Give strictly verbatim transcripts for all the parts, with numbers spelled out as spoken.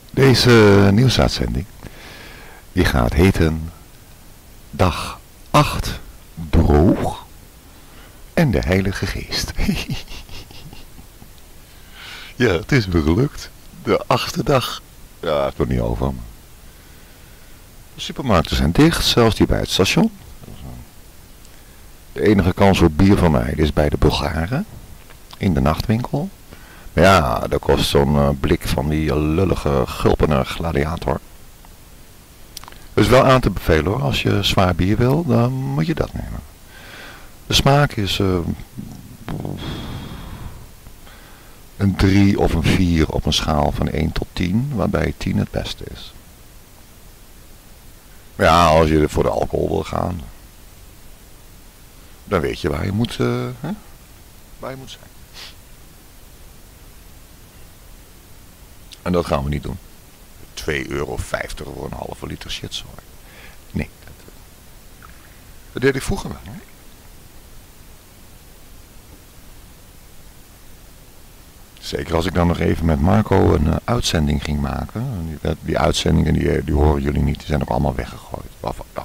Deze nieuwsuitzending die gaat heten Dag acht droog en de Heilige Geest. Ja, het is me gelukt. De achtste dag. Ja, het is nog niet over. De supermarkten zijn dicht, zelfs die bij het station. De enige kans op bier van mij is bij de Bulgaren in de nachtwinkel. Maar ja, dat kost zo'n uh, blik van die lullige gulpene gladiator. Dus wel aan te bevelen hoor, als je zwaar bier wil, dan moet je dat nemen. De smaak is uh, een drie of een vier op een schaal van één tot tien, waarbij tien het beste is. Maar ja, als je voor de alcohol wil gaan, dan weet je waar je moet, uh, hè? waar je moet zijn. En dat gaan we niet doen. twee euro vijftig voor een halve liter shitzooi. Nee. Dat, dat deed ik vroeger wel. Hè? Zeker als ik dan nog even met Marco een uh, uitzending ging maken. Die, die uitzendingen die, die horen jullie niet. Die zijn ook allemaal weggegooid. Of, ja.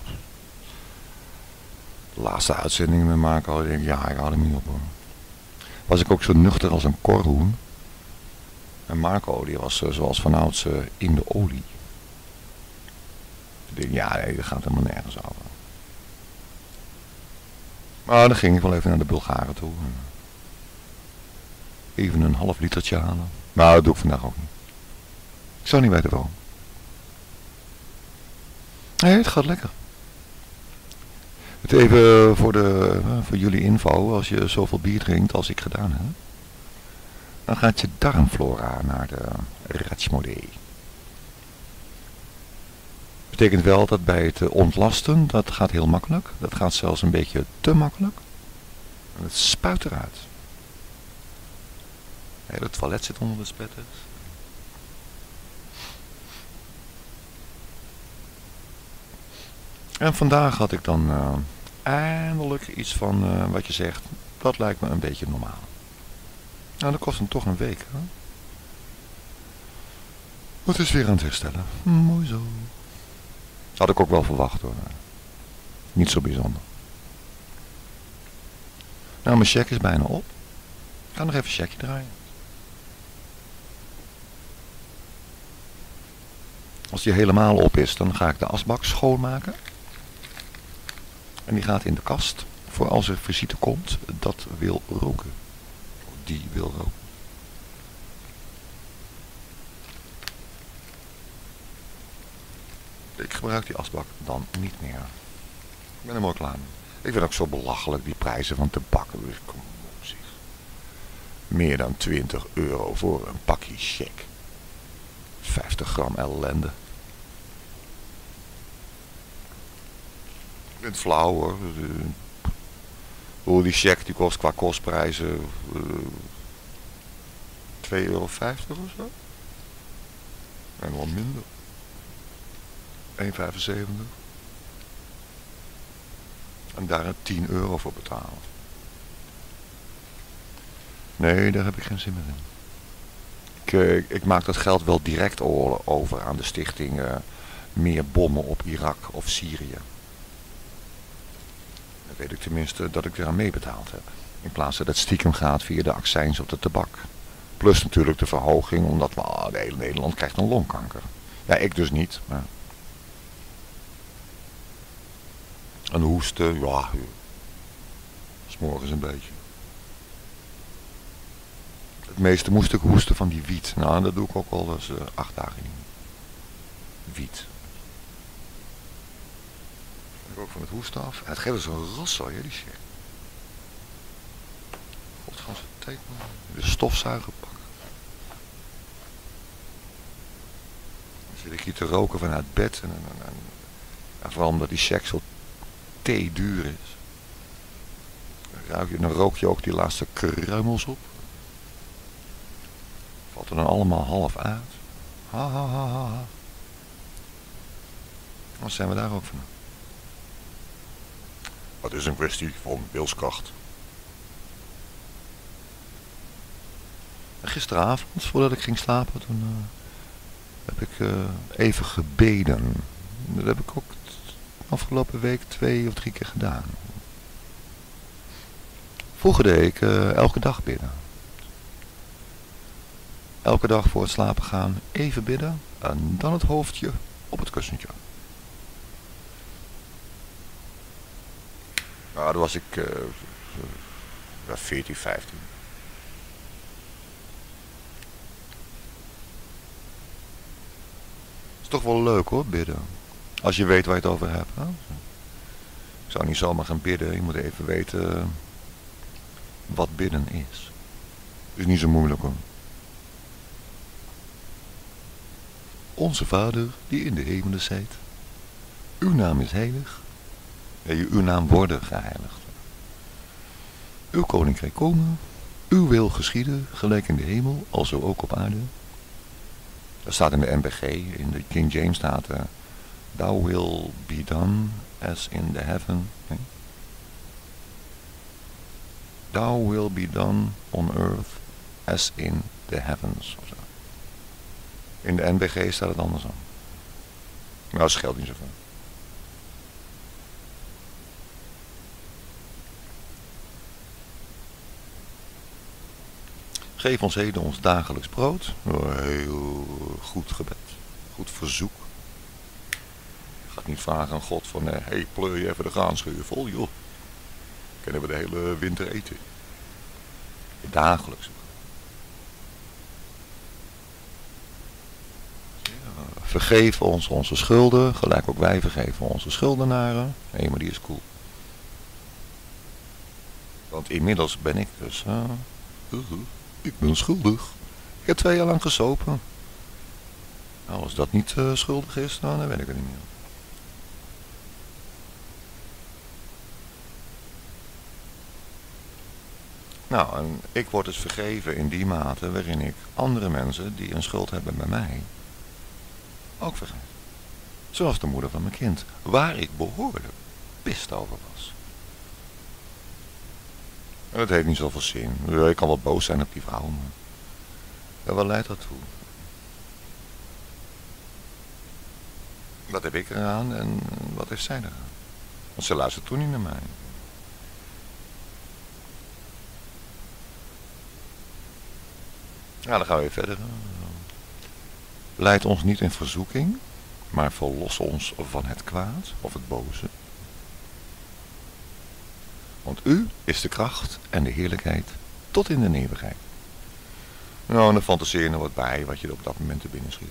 De laatste uitzending met Marco. Ik denk, ja, ik haal hem niet op hoor. Was ik ook zo nuchter als een korhoen. En Marco, die was uh, zoals vanouds uh, in de olie. Ik denk, ja, nee, dat gaat helemaal nergens over. Maar dan ging ik wel even naar de Bulgaren toe. Even een half litertje halen. Maar dat doe ik vandaag ook niet. Ik zou niet weten waarom. Nee, het gaat lekker. Het even voor, de, uh, voor jullie info. Als je zoveel bier drinkt als ik gedaan heb. Dan gaat je darmflora naar de Ratschmodee. Betekent wel dat bij het ontlasten, dat gaat heel makkelijk. Dat gaat zelfs een beetje te makkelijk. En het spuit eruit. Het hele toilet zit onder de spetters. En vandaag had ik dan uh, eindelijk iets van uh, wat je zegt. Dat lijkt me een beetje normaal. Nou, dat kost hem toch een week. Hè? Het is weer aan het herstellen. Mooi zo. Had ik ook wel verwacht hoor. Niet zo bijzonder. Nou, mijn check is bijna op. Ik ga nog even een checkje draaien. Als die helemaal op is, dan ga ik de asbak schoonmaken. En die gaat in de kast. Voor als er visite komt, dat wil roken. Die wil roken. Ik gebruik die asbak dan niet meer. Ik ben er mooi klaar mee. Ik vind het ook zo belachelijk die prijzen van tabak. Dus kom op zich. Meer dan twintig euro voor een pakje check. vijftig gram ellende. Ik vind het flauw hoor. Hoe die check die kost qua kostprijzen uh, twee euro vijftig of zo. En wat minder. één vijfenzeventig. En daar een tien euro voor betalen. Nee, daar heb ik geen zin meer in. Ik, uh, ik maak dat geld wel direct over aan de stichting uh, Meer Bommen op Irak of Syrië. Dan weet ik tenminste dat ik eraan meebetaald heb. In plaats dat het stiekem gaat via de accijns op de tabak. Plus natuurlijk de verhoging, omdat well, de hele Nederland krijgt een longkanker. Ja, ik dus niet. Maar... Een hoesten, ja. 's morgens een beetje. Het meeste moest ik hoesten van die wiet. Nou, dat doe ik ook al eens uh, acht dagen niet. Wiet. Ik ook van het hoesten af. En het geeft dus een rotzooi, hè, die shit. Godgans, het teken. De stofzuiger pakken. Dan zit ik hier te roken vanuit bed. En, en, en, en vooral omdat die check zo thee duur is. Dan, ruik je, dan rook je ook die laatste kruimels op. Valt er dan allemaal half uit. Ha ha ha ha ha. Wat zijn we daar ook van? Het is een kwestie van wilskracht. En gisteravond, voordat ik ging slapen, toen uh, heb ik uh, even gebeden. Dat heb ik ook afgelopen week twee of drie keer gedaan. Vroeger deed ik uh, elke dag bidden. Elke dag voor het slapen gaan even bidden en dan het hoofdje op het kussentje. Nou, toen was ik uh, veertien, vijftien. Is toch wel leuk hoor, bidden. Als je weet waar je het over hebt. Hè? Ik zou niet zomaar gaan bidden. Je moet even weten wat bidden is. Is niet zo moeilijk hoor. Onze Vader die in de hemelen zijt. Uw naam is heilig. En uw naam worden geheiligd. Uw koninkrijk komen. Uw wil geschieden, gelijk in de hemel, alzo ook op aarde. Dat staat in de N B G, in de King James staat uh, Thou will be done as in the heaven. Okay. Thou will be done on earth as in the heavens. Ofzo. In de N B G staat het andersom. Nou, dat scheelt niet zoveel. Geef ons heden ons dagelijks brood. Oh, heel goed gebed. Goed verzoek. Je gaat niet vragen aan God van, hé, hey, pleur je even de graanschuur vol, joh. Kunnen we de hele winter eten. Dagelijks. Ja, vergeef ons onze schulden, gelijk ook wij vergeven onze schuldenaren. Hé, hey, maar die is cool. Want inmiddels ben ik dus... Uh, uh, uh. Ik ben schuldig. Ik heb twee jaar lang gesopen. Nou, als dat niet uh, schuldig is, nou, dan weet ik het niet meer. Nou, en ik word dus vergeven in die mate waarin ik andere mensen die een schuld hebben bij mij ook vergeef. Zoals de moeder van mijn kind, waar ik behoorlijk pist over was. En dat heeft niet zoveel zin. Ik kan wel boos zijn op die vrouw, maar ja, wat leidt dat toe? Wat heb ik eraan en wat heeft zij eraan? Want ze luistert toen niet naar mij. Ja, dan gaan we weer verder. Leid ons niet in verzoeking, maar verlos ons van het kwaad of het boze. Want u is de kracht en de heerlijkheid tot in de eeuwigheid. Nou, en dan fantaseer je er wat bij wat je er op dat moment te binnen schiet.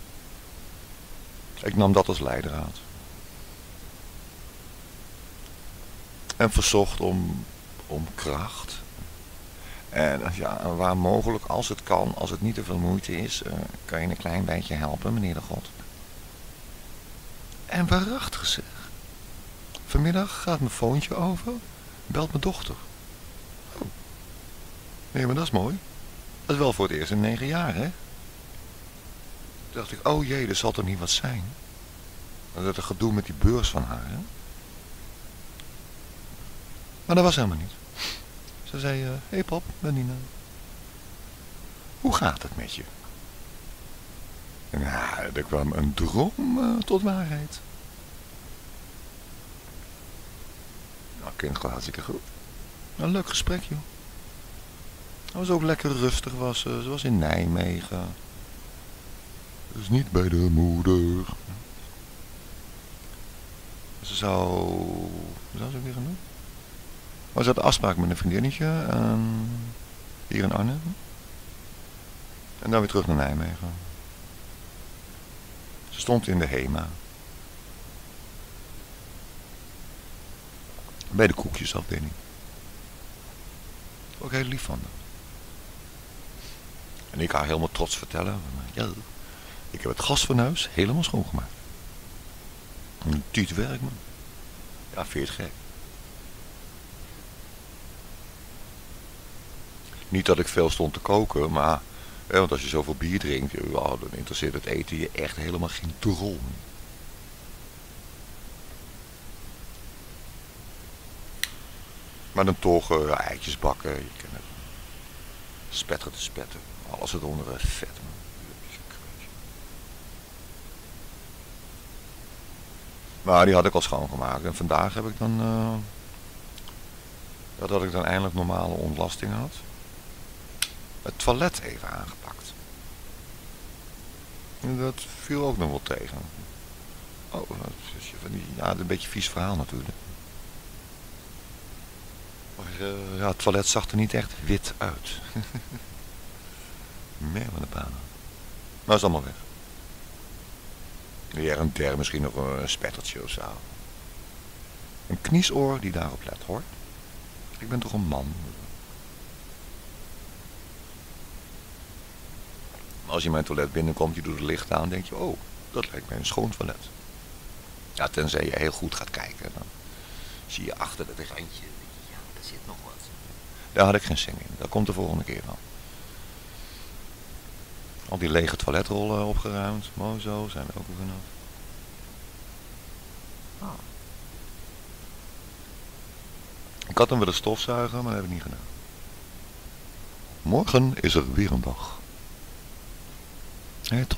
Ik nam dat als leidraad. En verzocht om, om kracht. En ja, waar mogelijk, als het kan, als het niet te veel moeite is, uh, kan je een klein beetje helpen, meneer de God. En waarachtig zeg. Vanmiddag gaat mijn foontje over. Belt mijn dochter. Oh. Nee, maar dat is mooi. Dat is wel voor het eerst in negen jaar, hè? Toen dacht ik, oh jee, er zal toch niet wat zijn? Dat er gedoe met die beurs van haar, hè? Maar dat was helemaal niet. Ze zei, hé uh, hey pap, ben Nina. Hoe gaat het met je? En ja, er kwam een droom uh, tot waarheid. Nou, kind gaat hartstikke goed. Een leuk gesprek, joh. Het was ook lekker rustig, was ze. Ze was in Nijmegen. Dus niet bij de moeder. Ze zou... Hoe zou ze ook weer gaan doen? Maar ze had afspraak met een vriendinnetje. Um, hier in Arnhem. En dan weer terug naar Nijmegen. Ze stond in de HEMA. Bij de koekjesafdeling. Ook heel lief van haar. En ik haar helemaal trots vertellen. Ja, ik heb het gasfornuis helemaal schoongemaakt. Een tiet werk, man. Ja, vind je het gek? Niet dat ik veel stond te koken, maar... Ja, want als je zoveel bier drinkt, ja, dan interesseert het eten je echt helemaal geen drol. Maar dan toch uh, eitjes bakken, je kent het. Spetteren te spetten. Alles eronder vet, man. Maar die had ik al schoongemaakt. En vandaag heb ik dan... Uh, dat ik dan eindelijk normale ontlasting had. Het toilet even aangepakt. En dat viel ook nog wel tegen. Oh, dat is van die, ja, een beetje vies verhaal natuurlijk. Maar uh, ja, het toilet zag er niet echt wit uit. Meer van de baan. Maar is allemaal weg. Hier en der misschien nog een spettertje of zo. Een kniesoor die daarop let, hoor. Ik ben toch een man. Als je in mijn toilet binnenkomt, je doet het licht aan, denk je, oh, dat lijkt mij een schoon toilet. Ja, tenzij je heel goed gaat kijken. Dan zie je achter het randje, ja, er zit nog wat. Daar had ik geen zin in. Dat komt de volgende keer dan. Al die lege toiletrollen opgeruimd. Mooi zo, zijn er ook weer vanaf. Ah. Ik had hem willen stofzuigen, maar dat heb ik niet gedaan. Morgen is er weer een dag. Hé, hey, top.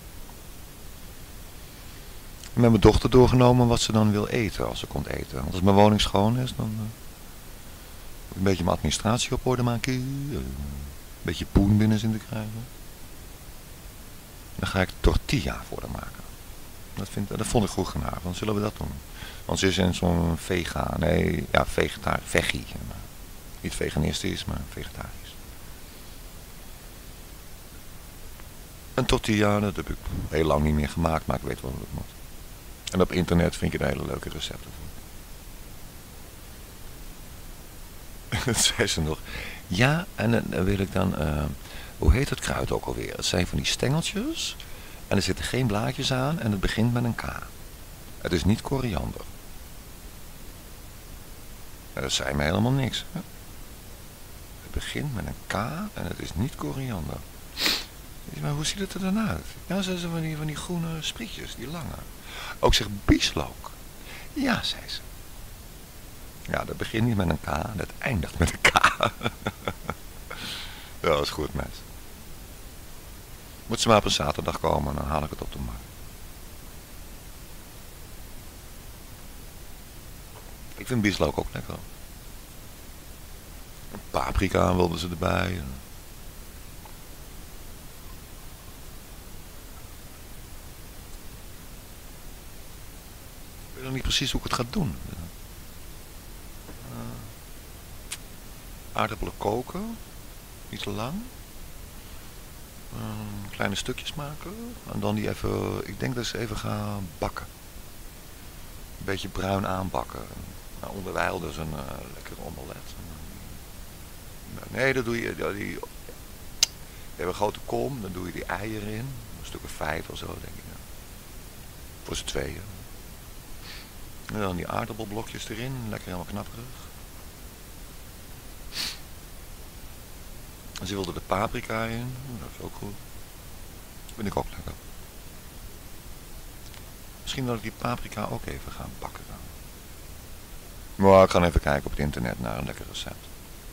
Ik heb met mijn dochter doorgenomen wat ze dan wil eten als ze komt eten. Want als mijn woning schoon is, dan... Uh, een beetje mijn administratie op orde maken. Uh, een beetje poen binnen zien te krijgen. Dan ga ik tortilla voor haar maken. Dat, vind, dat vond ik goed gedaan. Dan zullen we dat doen. Want ze is in zo'n vega, nee, ja, vegetarisch, veggie. Niet veganistisch, maar vegetarisch. Een tortilla, dat heb ik heel lang niet meer gemaakt, maar ik weet wel hoe het moet. En op internet vind je er hele leuke recepten voor. Dat zei ze nog. Ja, en dan wil ik dan, uh, hoe heet het kruid ook alweer? Het zijn van die stengeltjes en er zitten geen blaadjes aan en het begint met een K. Het is niet koriander. Ja, dat zei me helemaal niks. Hè? Het begint met een K en het is niet koriander. Maar hoe ziet het er dan uit? Ja, ze zijn van die, van die groene sprietjes, die lange. Ook zegt bieslook. Ja, zei ze. Ja, dat begint niet met een K, dat eindigt met een K. Ja, dat is goed, meis. Moet ze maar op een zaterdag komen en dan haal ik het op de markt. Ik vind bieslook ook lekker. Een paprika wilden ze erbij. Ik weet nog niet precies hoe ik het ga doen. Uh, aardappelen koken. Niet te lang. Uh, kleine stukjes maken. En dan die even, ik denk dat ik ze even ga bakken. Een beetje bruin aanbakken. Nou, onderwijl dus een uh, lekker omelet. Nee, dat doe je, die, die, je hebt een grote kom, dan doe je die eieren in. Een stuk of vijf of zo, denk ik. Ja. Voor z'n tweeën. En dan die aardappelblokjes erin, lekker helemaal knapperig. En ze wilde de paprika in, dat is ook goed. Dat vind ik ook lekker. Misschien dat ik die paprika ook even ga bakken dan. Maar ik ga even kijken op het internet naar een lekker recept.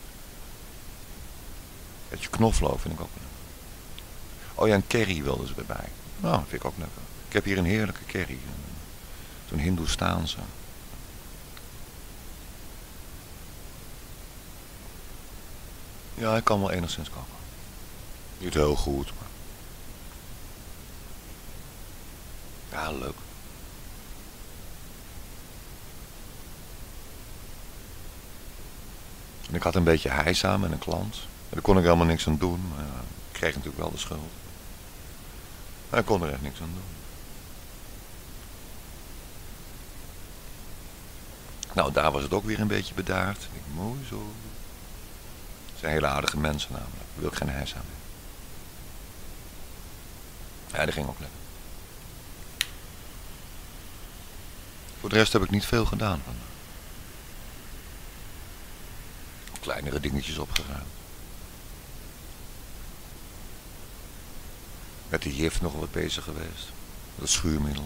Beetje knoflook vind ik ook lekker. Oh ja, een curry wilden ze erbij. Nou, dat vind ik ook lekker. Ik heb hier een heerlijke curry. Zo'n Hindoestaanse. Ja, ik kan wel enigszins koken. Niet heel goed, maar... Ja, leuk. En ik had een beetje heisa met een klant. Daar kon ik helemaal niks aan doen. Maar ja, ik kreeg natuurlijk wel de schuld. Maar ik kon er echt niks aan doen. Nou, daar was het ook weer een beetje bedaard. Ik denk, mooi zo. Het zijn hele aardige mensen namelijk. Daar wil ik geen heisa mee. Ja, die ging ook lekker. Voor de rest heb ik niet veel gedaan. Kleinere dingetjes opgeruimd. Met die jif nog wat bezig geweest. Dat schuurmiddel.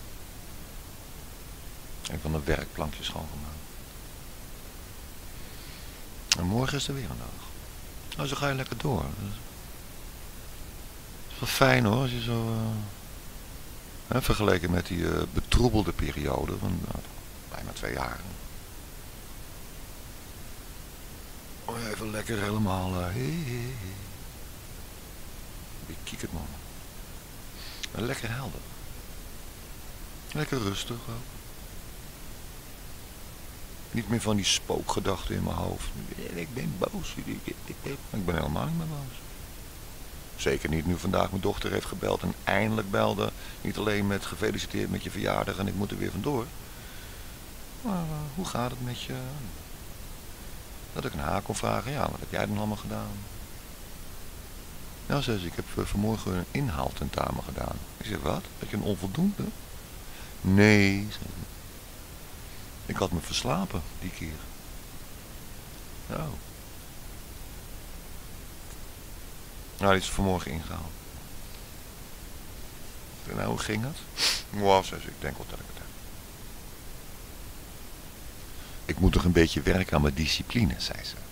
En van de werkplankjes schoongemaakt. En morgen is er weer een dag. Nou, zo ga je lekker door. Dat is wel fijn hoor, als je zo... Uh... Hè, vergeleken met die uh, betroebelde periode van uh, bijna twee jaar. Oh, even lekker helemaal... Uh, hey, hey, hey. Kijk het man. Lekker helder. Lekker rustig ook. Niet meer van die spookgedachten in mijn hoofd. Ik ben boos. Ik ben helemaal niet meer boos. Zeker niet nu vandaag mijn dochter heeft gebeld en eindelijk belde. Niet alleen met gefeliciteerd met je verjaardag en ik moet er weer vandoor. Maar uh, hoe gaat het met je? Dat ik een haar kon vragen. Ja, wat heb jij dan allemaal gedaan? Ja, zei ze, ik heb uh, vanmorgen een inhaaltentamen gedaan. Ik zeg, wat? Heb je een onvoldoende? Nee, zei ze. Ik had me verslapen die keer. Oh. Nou, die is vanmorgen ingehaald. Nou, hoe ging het? Wow, zei ze, ik denk wel dat ik het heb. Ik moet nog een beetje werken aan mijn discipline, zei ze.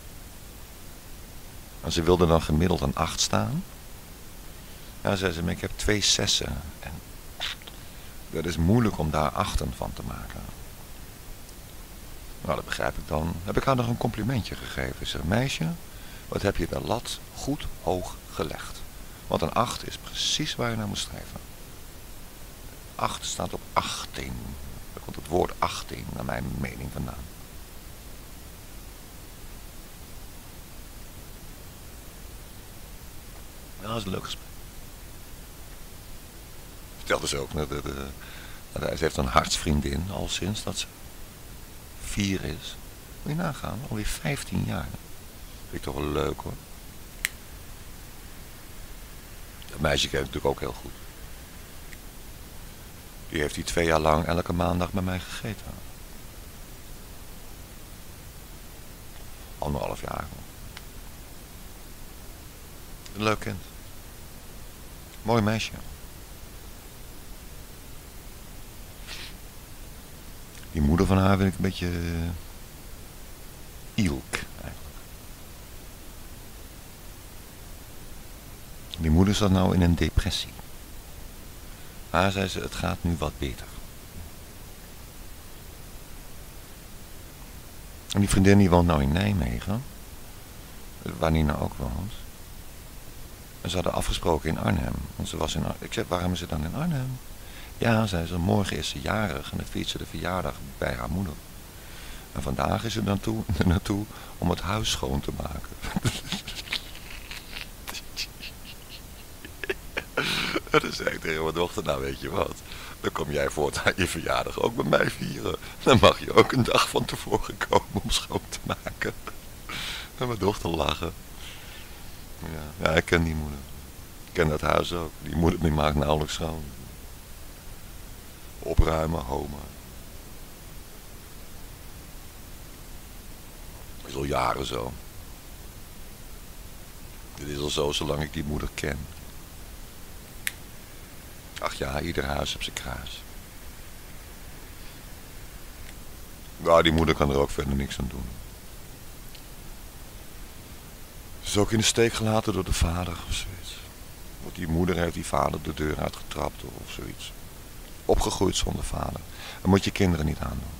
En ze wilde dan gemiddeld een acht staan. Ja, zei ze, maar ik heb twee zessen. En dat is moeilijk om daar achten van te maken. Nou, dat begrijp ik dan. Heb ik haar nog een complimentje gegeven. Ik zeg, meisje, wat heb je de lat goed hoog gelegd. Want een acht is precies waar je naar moet streven. acht staat op achttien. Daar komt het woord achttien naar mijn mening vandaan. Ja, dat is een leuk gesprek. Vertelde ze ook. Dat, dat, dat, ze heeft een hartsvriendin al sinds dat ze vier is. Moet je nagaan, alweer vijftien jaar. Vind ik toch wel leuk hoor. Dat meisje kent natuurlijk ook heel goed. Die heeft die twee jaar lang elke maandag bij mij gegeten. Anderhalf jaar. Een leuk kind. Mooi meisje. Die moeder van haar vind ik een beetje uh, ilk eigenlijk. Die moeder zat nou in een depressie. Maar zei ze, het gaat nu wat beter. En die vriendin die woont nou in Nijmegen. Waar Nina ook woont. En ze hadden afgesproken in Arnhem. Want ze was in Ar- Ik zei, waarom is ze dan in Arnhem? Ja, zei ze, morgen is ze jarig en dan viert ze de verjaardag bij haar moeder. En vandaag is ze dan toe, er naartoe om het huis schoon te maken. En dan zei ik tegen mijn dochter, nou weet je wat, dan kom jij voortaan je verjaardag ook bij mij vieren. Dan mag je ook een dag van tevoren komen om schoon te maken. En mijn dochter lachen. Ja, ja, ik ken die moeder. Ik ken dat huis ook. Die moeder die maakt nauwelijks schoon. Opruimen, homen. Dat is al jaren zo. Dit is al zo zolang ik die moeder ken. Ach ja, ieder huis heeft zijn kruis. Nou, die moeder kan er ook verder niks aan doen. Ze is ook in de steek gelaten door de vader of zoiets. Want die moeder heeft die vader de deur uitgetrapt of zoiets. Opgegroeid zonder vader. Dat moet je kinderen niet aandoen.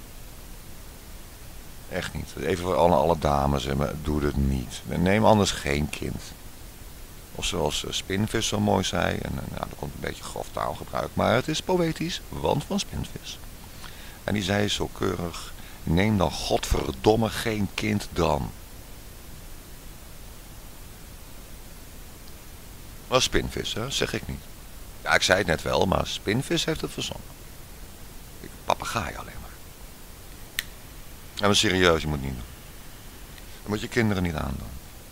Echt niet. Even voor alle, alle dames, doe het niet. Neem anders geen kind. Of zoals Spinvis zo mooi zei, en nou, er komt een beetje grof taalgebruik, maar het is poëtisch, want van Spinvis. En die zei zo keurig, neem dan godverdomme geen kind dan. Maar Spinvis, hè, zeg ik niet. Ja, ik zei het net wel, maar Spinvis heeft het verzonnen. Ik papegaai alleen maar. En maar serieus, je moet niet doen. Dat moet je kinderen niet aandoen.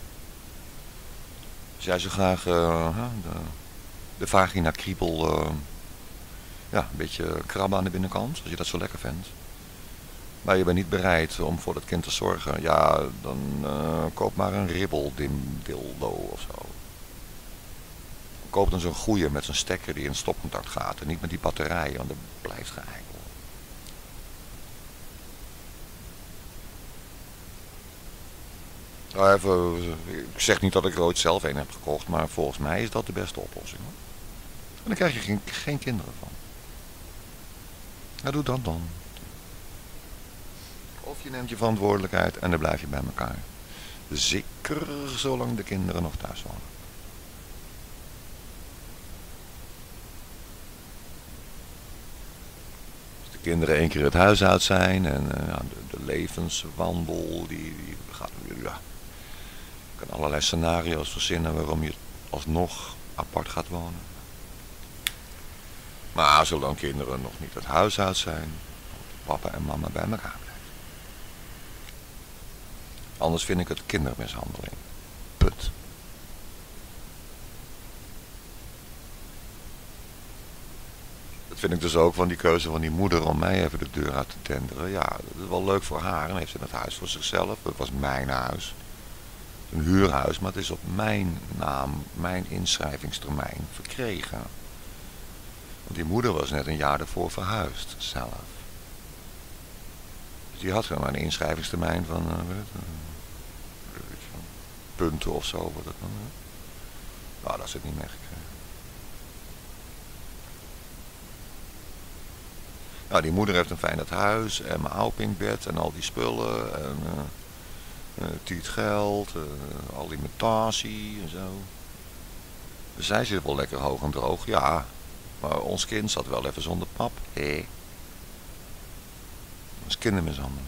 Als jij zo graag uh, de, de vagina kriebel, uh, ja, een beetje krabben aan de binnenkant, als je dat zo lekker vindt. Maar je bent niet bereid om voor dat kind te zorgen. Ja, dan uh, koop maar een ribbeldildo of zo. Koop dan zo'n goeie met zo'n stekker die in stopcontact gaat en niet met die batterijen, want dat blijft geëikeld. Nou, even, ik zeg niet dat ik er ooit zelf een heb gekocht, maar volgens mij is dat de beste oplossing. Hoor. En dan krijg je geen, geen kinderen van. Ja, doe dat dan. Of je neemt je verantwoordelijkheid en dan blijf je bij elkaar. Zeker zolang de kinderen nog thuis wonen. Als de kinderen één keer het huis uit zijn en uh, ja, de, de levenswandel, die, die gaat natuurlijk, ja. Je kan allerlei scenario's verzinnen waarom je alsnog apart gaat wonen. Maar zolang kinderen nog niet het huis uit zijn, papa en mama bij elkaar blijven. Anders vind ik het kindermishandeling. Punt. Dat vind ik dus ook van die keuze van die moeder om mij even de deur uit te denderen. Ja, dat is wel leuk voor haar en heeft ze het huis voor zichzelf. Dat was mijn huis. Een huurhuis, maar het is op mijn naam, mijn inschrijvingstermijn verkregen. Want die moeder was net een jaar ervoor verhuisd, zelf. Dus die had gewoon maar een inschrijvingstermijn van, uh, weet het, uh, punten of zo, wordt het dan. Uh. Nou, dat is het niet meer gekregen. Nou, die moeder heeft een fijn het huis en mijn oudpinkbed en al die spullen en uh, uh, tiet geld, uh, alimentatie en zo. Dus zij zit wel lekker hoog en droog, ja. Maar ons kind zat wel even zonder pap. Hé. Dat is kindermishandeling.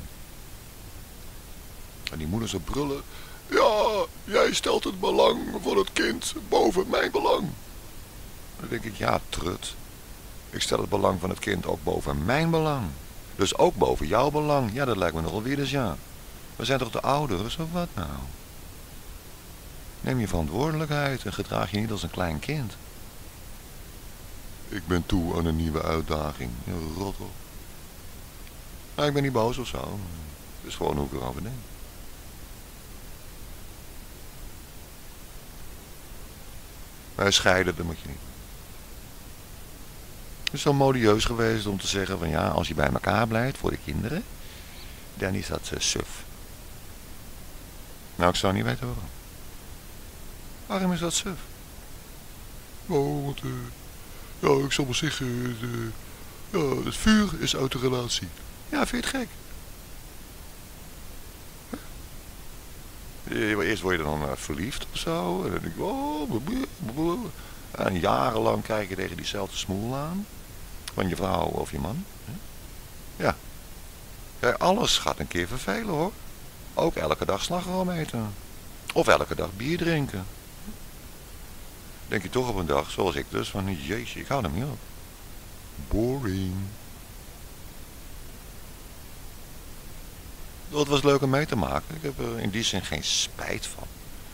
En die moeder zo brullen. Ja, jij stelt het belang van het kind boven mijn belang. Dan denk ik, ja, trut. Ik stel het belang van het kind ook boven mijn belang. Dus ook boven jouw belang. Ja, dat lijkt me nogal weer dus ja. We zijn toch de ouders, of wat nou? Neem je verantwoordelijkheid en gedraag je niet als een klein kind. Ik ben toe aan een nieuwe uitdaging. Ja, rot op. Nou, ik ben niet boos of zo. Het is gewoon hoe ik erover denk. Maar scheiden, dat moet je niet. Het is wel modieus geweest om te zeggen van ja, als je bij elkaar blijft voor de kinderen, dan is dat uh, suf. Nou, ik zou niet weten waarom. Waarom is dat suf? Oh, want uh, ja, ik zal maar zeggen, de, ja, het vuur is uit de relatie. Ja, vind je het gek? Huh? Eerst word je dan uh, verliefd of zo. En dan denk je, oh, blablabla. En jarenlang kijk je tegen diezelfde smoel aan. Van je vrouw of je man. Ja. Ja, alles gaat een keer vervelen hoor. Ook elke dag slagroom eten. Of elke dag bier drinken. Denk je toch op een dag, zoals ik dus, van jeetje, ik hou er niet op. Boring. Dat was leuk om mee te maken. Ik heb er in die zin geen spijt van.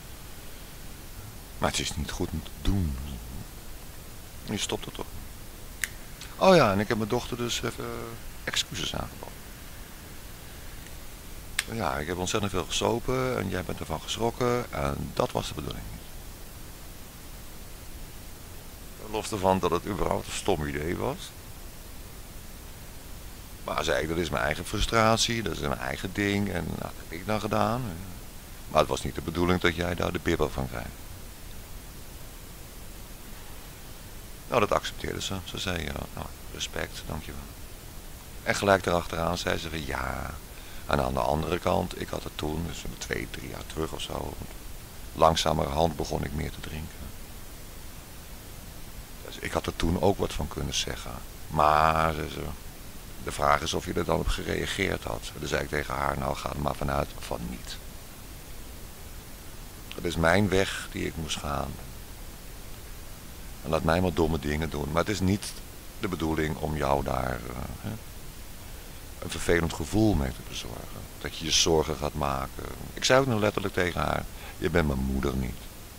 Maar het is niet goed om te doen. Je stopt het toch. Oh ja, en ik heb mijn dochter dus even excuses aangeboden. Ja, ik heb ontzettend veel gesopen en jij bent ervan geschrokken en dat was de bedoeling niet. Los ervan dat het überhaupt een stom idee was. Maar zei ik, dat is mijn eigen frustratie, dat is mijn eigen ding en nou, dat heb ik dan gedaan. Maar het was niet de bedoeling dat jij daar de bibber van krijgt. Nou, dat accepteerde ze. Ze zei, ja, nou, respect, dankjewel. En gelijk erachteraan zei ze van ja. En aan de andere kant, ik had het toen, dus twee, drie jaar terug of zo. Langzamerhand begon ik meer te drinken. Dus ik had er toen ook wat van kunnen zeggen. Maar ze, ze, de vraag is of je er dan op gereageerd had. Dus zei ik tegen haar, nou ga er maar vanuit van niet. Het is mijn weg die ik moest gaan. En laat mij maar domme dingen doen. Maar het is niet de bedoeling om jou daar uh, hè, een vervelend gevoel mee te bezorgen. Dat je je zorgen gaat maken. Ik zei ook nog letterlijk tegen haar, je bent mijn moeder niet.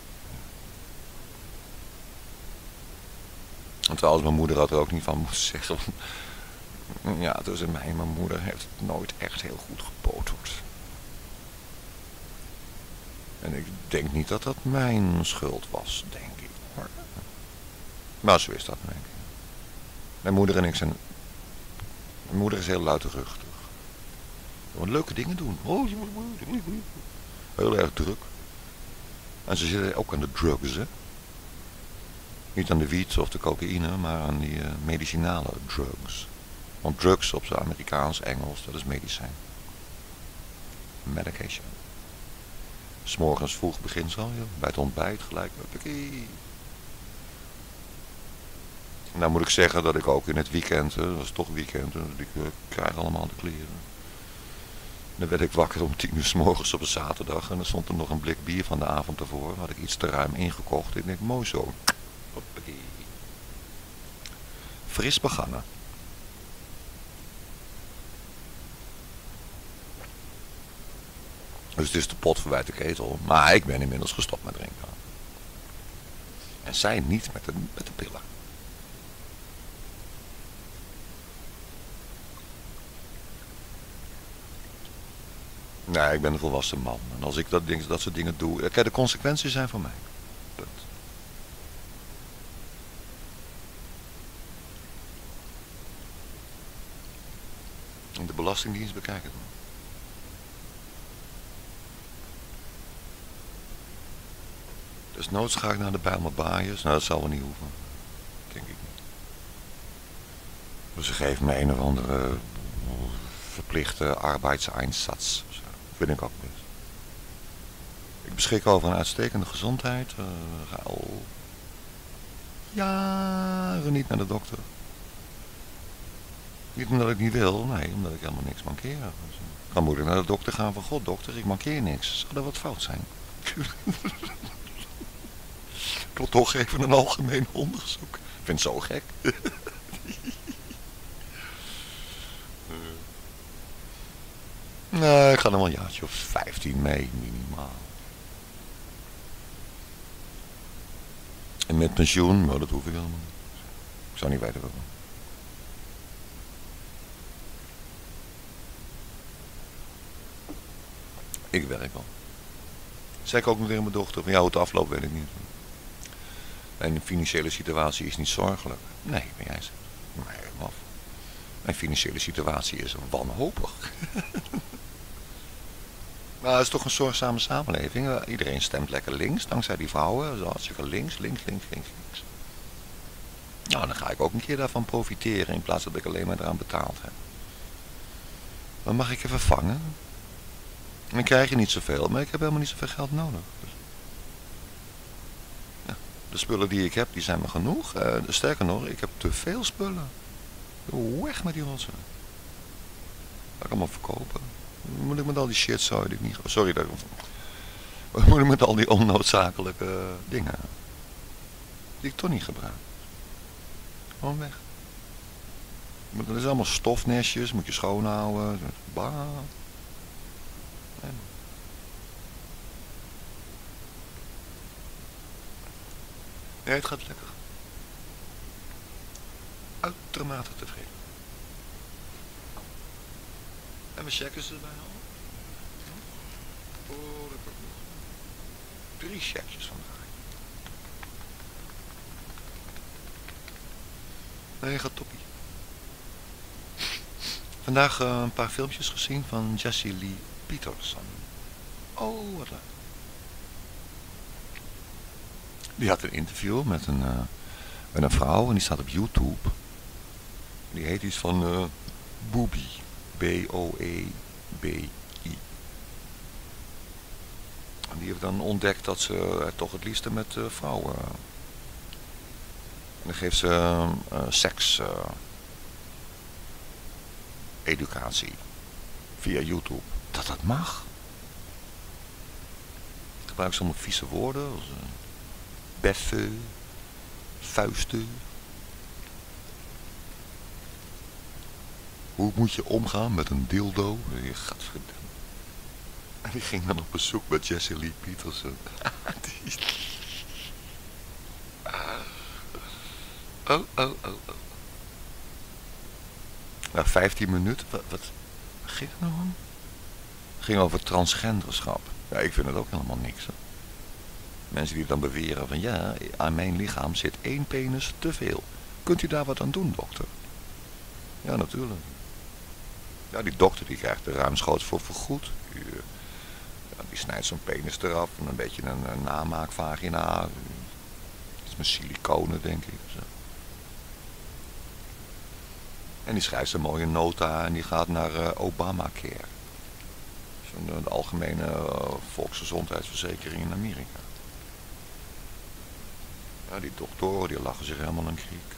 En trouwens, mijn moeder had er ook niet van moeten zeggen. Ja, tussen mij en mijn moeder heeft het nooit echt heel goed geboterd. En ik denk niet dat dat mijn schuld was, denk ik. Maar, maar zo is dat, denk ik. Mijn moeder en ik zijn... Mijn moeder is heel luidruchtig. Gewoon leuke dingen doen. Heel erg druk. En ze zitten ook aan de drugs, hè. Niet aan de wiet of de cocaïne, maar aan die uh, medicinale drugs. Want drugs op zijn Amerikaans, Engels, dat is medicijn. Medication. 'S Morgens vroeg begint zo, joh. Bij het ontbijt gelijk. Huppakee. Nou moet ik zeggen dat ik ook in het weekend, hè, dat is toch weekend, hè, ik uh, krijg allemaal de kleren. Dan werd ik wakker om tien uur 's morgens op een zaterdag en dan stond er nog een blik bier van de avond ervoor. Had ik iets te ruim ingekocht. Ik denk, mooi zo. Hoppakee. Fris begonnen. Dus het is de pot verwijt de ketel. Maar ik ben inmiddels gestopt met drinken. En zij niet met de, met de pillen. Nee, ik ben een volwassen man. En als ik dat, ding, dat soort dingen doe... Kijk, de consequenties zijn voor mij. Punt. En de Belastingdienst bekijkt het. Dus noods ga ik naar de Bijlmer Baaiers. Nou, dat zal wel niet hoeven. Denk ik niet. Dus ze geven me een of andere verplichte arbeidseinsatz. Vind ik ook best. Ik beschik over een uitstekende gezondheid. Uh, ga al jaren niet naar de dokter. Niet omdat ik niet wil, nee, omdat ik helemaal niks mankeer. Dus, uh, dan moet ik naar de dokter gaan van, god dokter, ik mankeer niks. Zou er wat fout zijn? Ik wil toch even een algemeen onderzoek. Ik vind het zo gek. Nee, ik ga er wel een jaartje of vijftien mee, minimaal. En met pensioen, nou dat hoef ik helemaal niet. Ik zou niet weten waarom. Ik werk wel. Zeg ik ook nog tegen mijn dochter, van ja, hoe het afloopt weet ik niet. En de financiële situatie is niet zorgelijk. Nee, ben jij zegt. Nee, maf. Mijn financiële situatie is wanhopig. Maar het is toch een zorgzame samenleving. Iedereen stemt lekker links, dankzij die vrouwen. Zo hartstikke links, links, links, links, links. Nou, dan ga ik ook een keer daarvan profiteren in plaats dat ik alleen maar eraan betaald heb. Dan mag ik even vangen. Dan krijg je niet zoveel, maar ik heb helemaal niet zoveel geld nodig. Dus ja, de spullen die ik heb, die zijn me genoeg. Uh, sterker nog, ik heb te veel spullen. Weg met die rotsen. Dat kan ik allemaal verkopen. Wat moet ik met al die shit zo die ik niet... Sorry, dat... Wat moet ik met al die onnoodzakelijke dingen? Die ik toch niet gebruik. Gewoon weg. Dat is allemaal stofnestjes, moet je schoonhouden. Bah. Nee. Nee, het gaat lekker. Uitermate tevreden. En mijn check is erbij al. Oh, dat ook nog. Drie checkjes vandaag. Nee, gaat toppie. Vandaag uh, een paar filmpjes gezien van Jessie Lee Peterson. Oh, wat leuk. Die had een interview met een, uh, met een vrouw en die staat op YouTube. Die heet iets van uh, Boobie. B O E B I. En die heeft dan ontdekt dat ze uh, toch het liefste met uh, vrouwen... Uh, en dan geeft ze uh, uh, seks... Uh, educatie. Via YouTube. Dat dat mag. Ik gebruik sommige vieze woorden. Als uh, beffen. Vuisten. Hoe moet je omgaan met een dildo? Je gaat verdomme. En die ging dan op bezoek bij Jessie Lee Peterson. Die... Oh, oh, oh, oh. Na vijftien minuten, wat, wat ging het nou om? Het ging over transgenderschap. Ja, ik vind het ook helemaal niks. Hè. Mensen die dan beweren van ja, aan mijn lichaam zit één penis te veel. Kunt u daar wat aan doen, dokter? Ja, natuurlijk. Ja, die dokter die krijgt er ruimschoots voor vergoed. Die, uh, ja, die snijdt zo'n penis eraf en een beetje een, een namaakvagina. Dat is met siliconen, denk ik. Zo. En die schrijft een mooie nota en die gaat naar uh, Obamacare. Zo'n de algemene uh, volksgezondheidsverzekering in Amerika. Ja, die doktoren die lachen zich helemaal een kriek.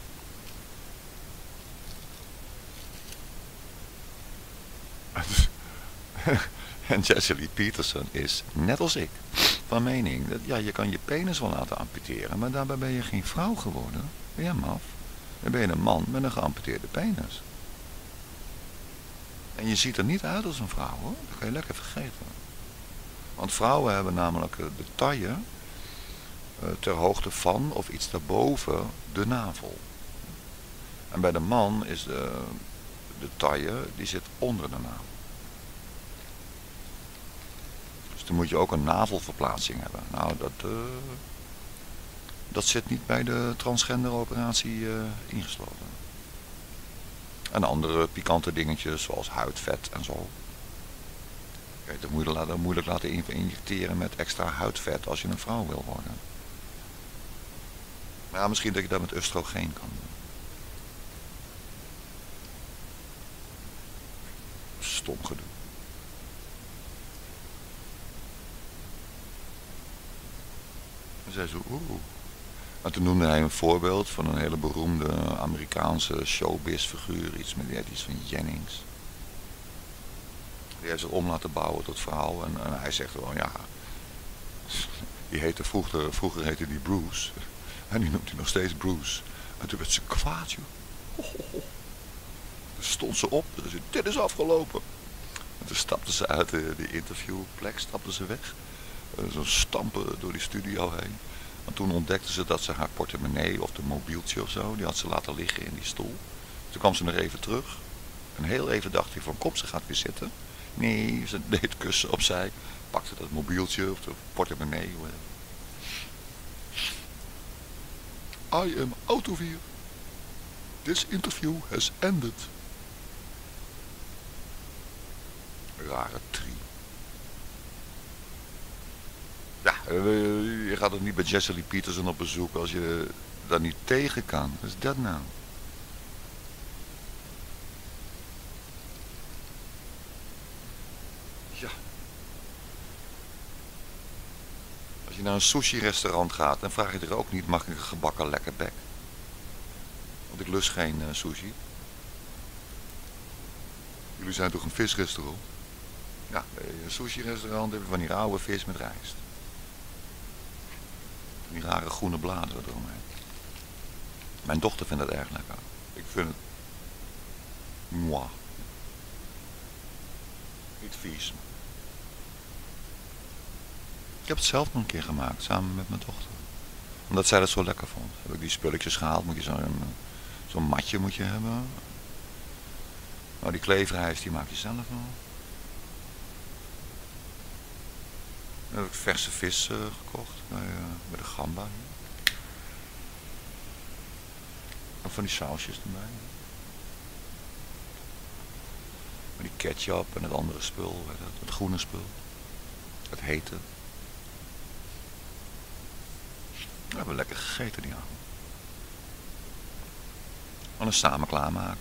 En Jesse Lee Peterson is, net als ik, van mening dat ja, je kan je penis wel laten amputeren, maar daarbij ben je geen vrouw geworden. Ben je maf? Dan ben je een man met een geamputeerde penis. En je ziet er niet uit als een vrouw, hoor. Dat kan je lekker vergeten. Want vrouwen hebben namelijk de taille uh, ter hoogte van of iets daarboven de navel. En bij de man is de, de taille, die zit onder de navel. Dus dan moet je ook een navelverplaatsing hebben. Nou, dat, uh, dat zit niet bij de transgenderoperatie uh, ingesloten. En andere pikante dingetjes, zoals huidvet en zo. Kijk, dat moet je laten, moeilijk laten injecteren met extra huidvet als je een vrouw wil worden. Maar ja, misschien dat je dat met oestrogeen kan doen. Stom gedoe. En zei zo, oeh. En toen noemde hij een voorbeeld van een hele beroemde Amerikaanse showbiz-figuur. Iets met iets van Jennings. Die heeft zich om laten bouwen tot vrouw. En, en hij zegt gewoon, ja... Die heette vroeger, vroeger heette die Bruce. En die noemt hij nog steeds Bruce. En toen werd ze kwaad, joh. Ho, ho, ho. Toen stond ze op. En zei, dit is afgelopen. En toen stapte ze uit de, de interviewplek. Stapte ze weg. En zo stampen door die studio heen. En toen ontdekte ze dat ze haar portemonnee of de mobieltje of zo, die had ze laten liggen in die stoel. Toen kwam ze nog even terug. En heel even dacht hij van, kom, ze gaat weer zitten. Nee, ze deed het kussen opzij. Pakte dat mobieltje of de portemonnee. I am out of here. This interview has ended. Rare trie. Ja, je gaat toch niet bij Jesse Lee Peterson op bezoek als je dat niet tegen kan. Wat is dat nou? Ja. Als je naar een sushi-restaurant gaat, dan vraag je er ook niet, mag ik een gebakken lekker bek? Want ik lust geen uh, sushi. Jullie zijn toch een visrestaurant? Ja, bij een sushi-restaurant heb je van die rauwe vis met rijst. Die rare groene bladeren eromheen. Mijn dochter vindt dat erg lekker. Ik vind het... Moi. Niet vies. Ik heb het zelf nog een keer gemaakt, samen met mijn dochter. Omdat zij dat zo lekker vond. Heb ik die spulletjes gehaald, moet je zo'n zo'n matje moet je hebben. Nou, die kleefrijst, die maak je zelf wel. Dan heb ik verse vis uh, gekocht bij, uh, bij de Gamba. En van die sausjes erbij. Maar die ketchup en het andere spul, het, het groene spul. Het hete. We hebben lekker gegeten die avond. En dan samen klaarmaken.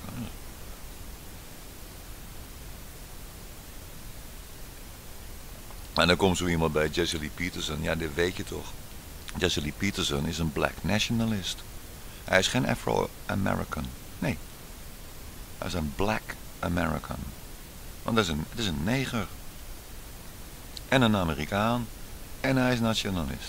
En dan komt zo iemand bij Jesse Lee Peterson. Ja, dit weet je toch. Jesse Lee Peterson is een black nationalist. Hij is geen Afro-American. Nee. Hij is een black American. Want dat is een, het is een neger. En een Amerikaan. En hij is nationalist.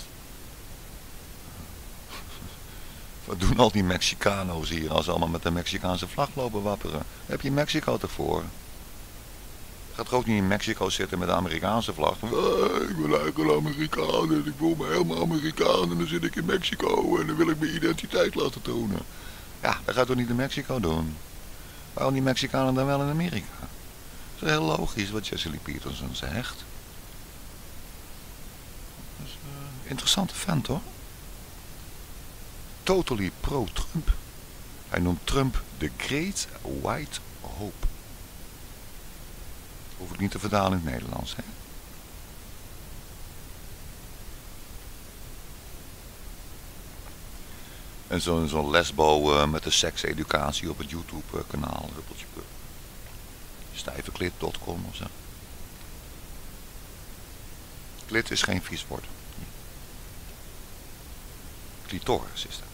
Wat doen al die Mexicano's hier als ze allemaal met de Mexicaanse vlag lopen wapperen? Heb je Mexico toch voor? Je gaat ook niet in Mexico zitten met de Amerikaanse vlag. Van, hey, ik ben eigenlijk een Amerikaan en ik voel me helemaal Amerikaan en dan zit ik in Mexico en dan wil ik mijn identiteit laten tonen. Ja, dat gaat toch niet in Mexico doen? Waarom die Mexicanen dan wel in Amerika? Dat is heel logisch wat Jesse Lee Peterson zegt. Dat is een interessante vent hoor. Totally pro-Trump. Hij noemt Trump de Great White Hope. Hoef ik niet te vertalen in het Nederlands, hè? En zo'n zo'n lesbo uh, met de sekseducatie op het YouTube kanaal. Huppeltje pup. Stijveklit punt com of zo. Klit is geen vies woord. Clitoris is dat.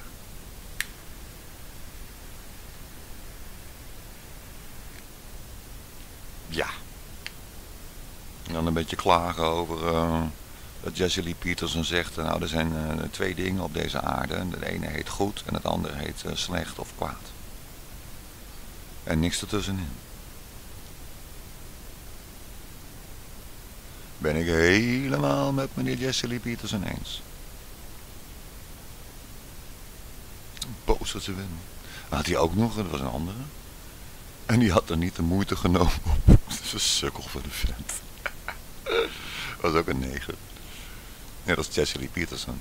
Ja. En dan een beetje klagen over uh, dat Jesse Lee Peterson zegt, nou er zijn uh, twee dingen op deze aarde. En de ene heet goed en het andere heet uh, slecht of kwaad. En niks ertussenin. Ben ik helemaal met meneer Jesse Lee Peterson eens. Boos dat ze winnen. Had hij ook nog, dat was een andere. En die had er niet de moeite genomen op. Dat is een sukkel van de vent. Dat was ook een neger. Net als Jesse Lee Peterson.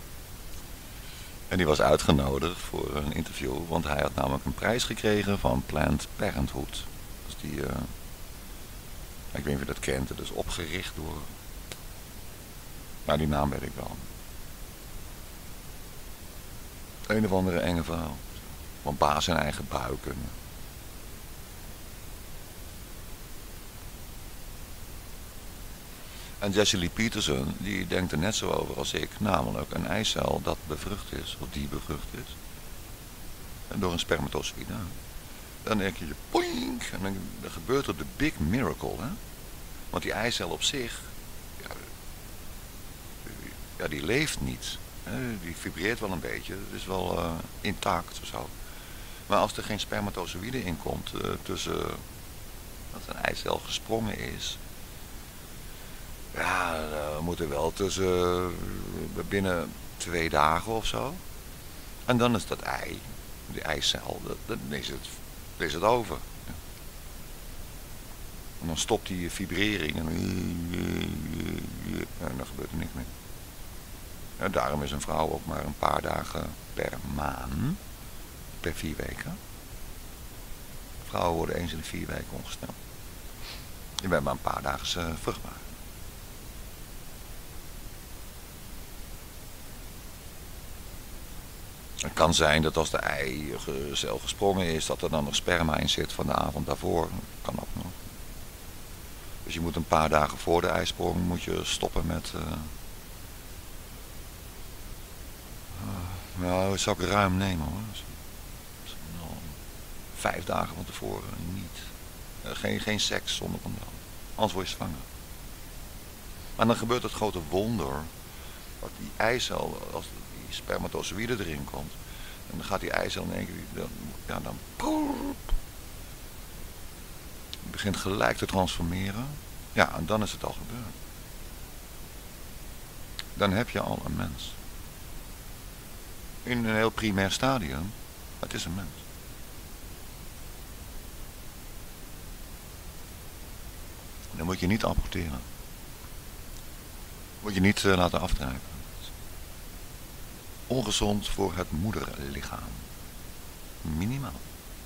En die was uitgenodigd voor een interview. Want hij had namelijk een prijs gekregen van Planned Parenthood. Dus die... Uh, ik weet niet of je dat kent. Dat is opgericht door... Nou, die naam weet ik wel. Een of andere enge vrouw. Van baas en eigen buik. En... En Jesse Lee Peterson, die denkt er net zo over als ik. Namelijk een eicel dat bevrucht is. Of die bevrucht is. En door een spermatozoïde. Dan denk je, poink. En dan, dan gebeurt er de big miracle. Hè? Want die eicel op zich. Ja, ja die leeft niet. Hè? Die vibreert wel een beetje. Het is wel uh, intact of zo. Maar als er geen spermatozoïde in komt. Uh, tussen dat een eicel gesprongen is. Ja, dan moet er wel tussen uh, binnen twee dagen of zo. En dan is dat ei, die eicel, dat, dan is het, dan is het over. Ja. En dan stopt die vibrering en, en dan gebeurt er niks meer. Ja, daarom is een vrouw ook maar een paar dagen per maan, per vier weken. Vrouwen worden eens in de vier weken ongesteld. Je bent maar een paar dagen uh, vruchtbaar. Het kan zijn dat als de eicel gesprongen is, dat er dan nog sperma in zit van de avond daarvoor. Dat kan ook nog. Dus je moet een paar dagen voor de eisprong moet je stoppen met... Uh, uh, nou, dat zou ik ruim nemen hoor. Dus, dus nou, vijf dagen van tevoren niet. Uh, geen, geen seks zonder condoom. Anders word je zwanger. Maar dan gebeurt het grote wonder. Dat die eicel, als die spermatozoïde erin komt. En dan gaat die eicel in één keer, dan, ja dan, het begint gelijk te transformeren. Ja, en dan is het al gebeurd. Dan heb je al een mens. In een heel primair stadium, het is een mens. Dan moet je niet aborteren. Moet je niet uh, laten afdrijven. Ongezond voor het moederlichaam. Minimaal.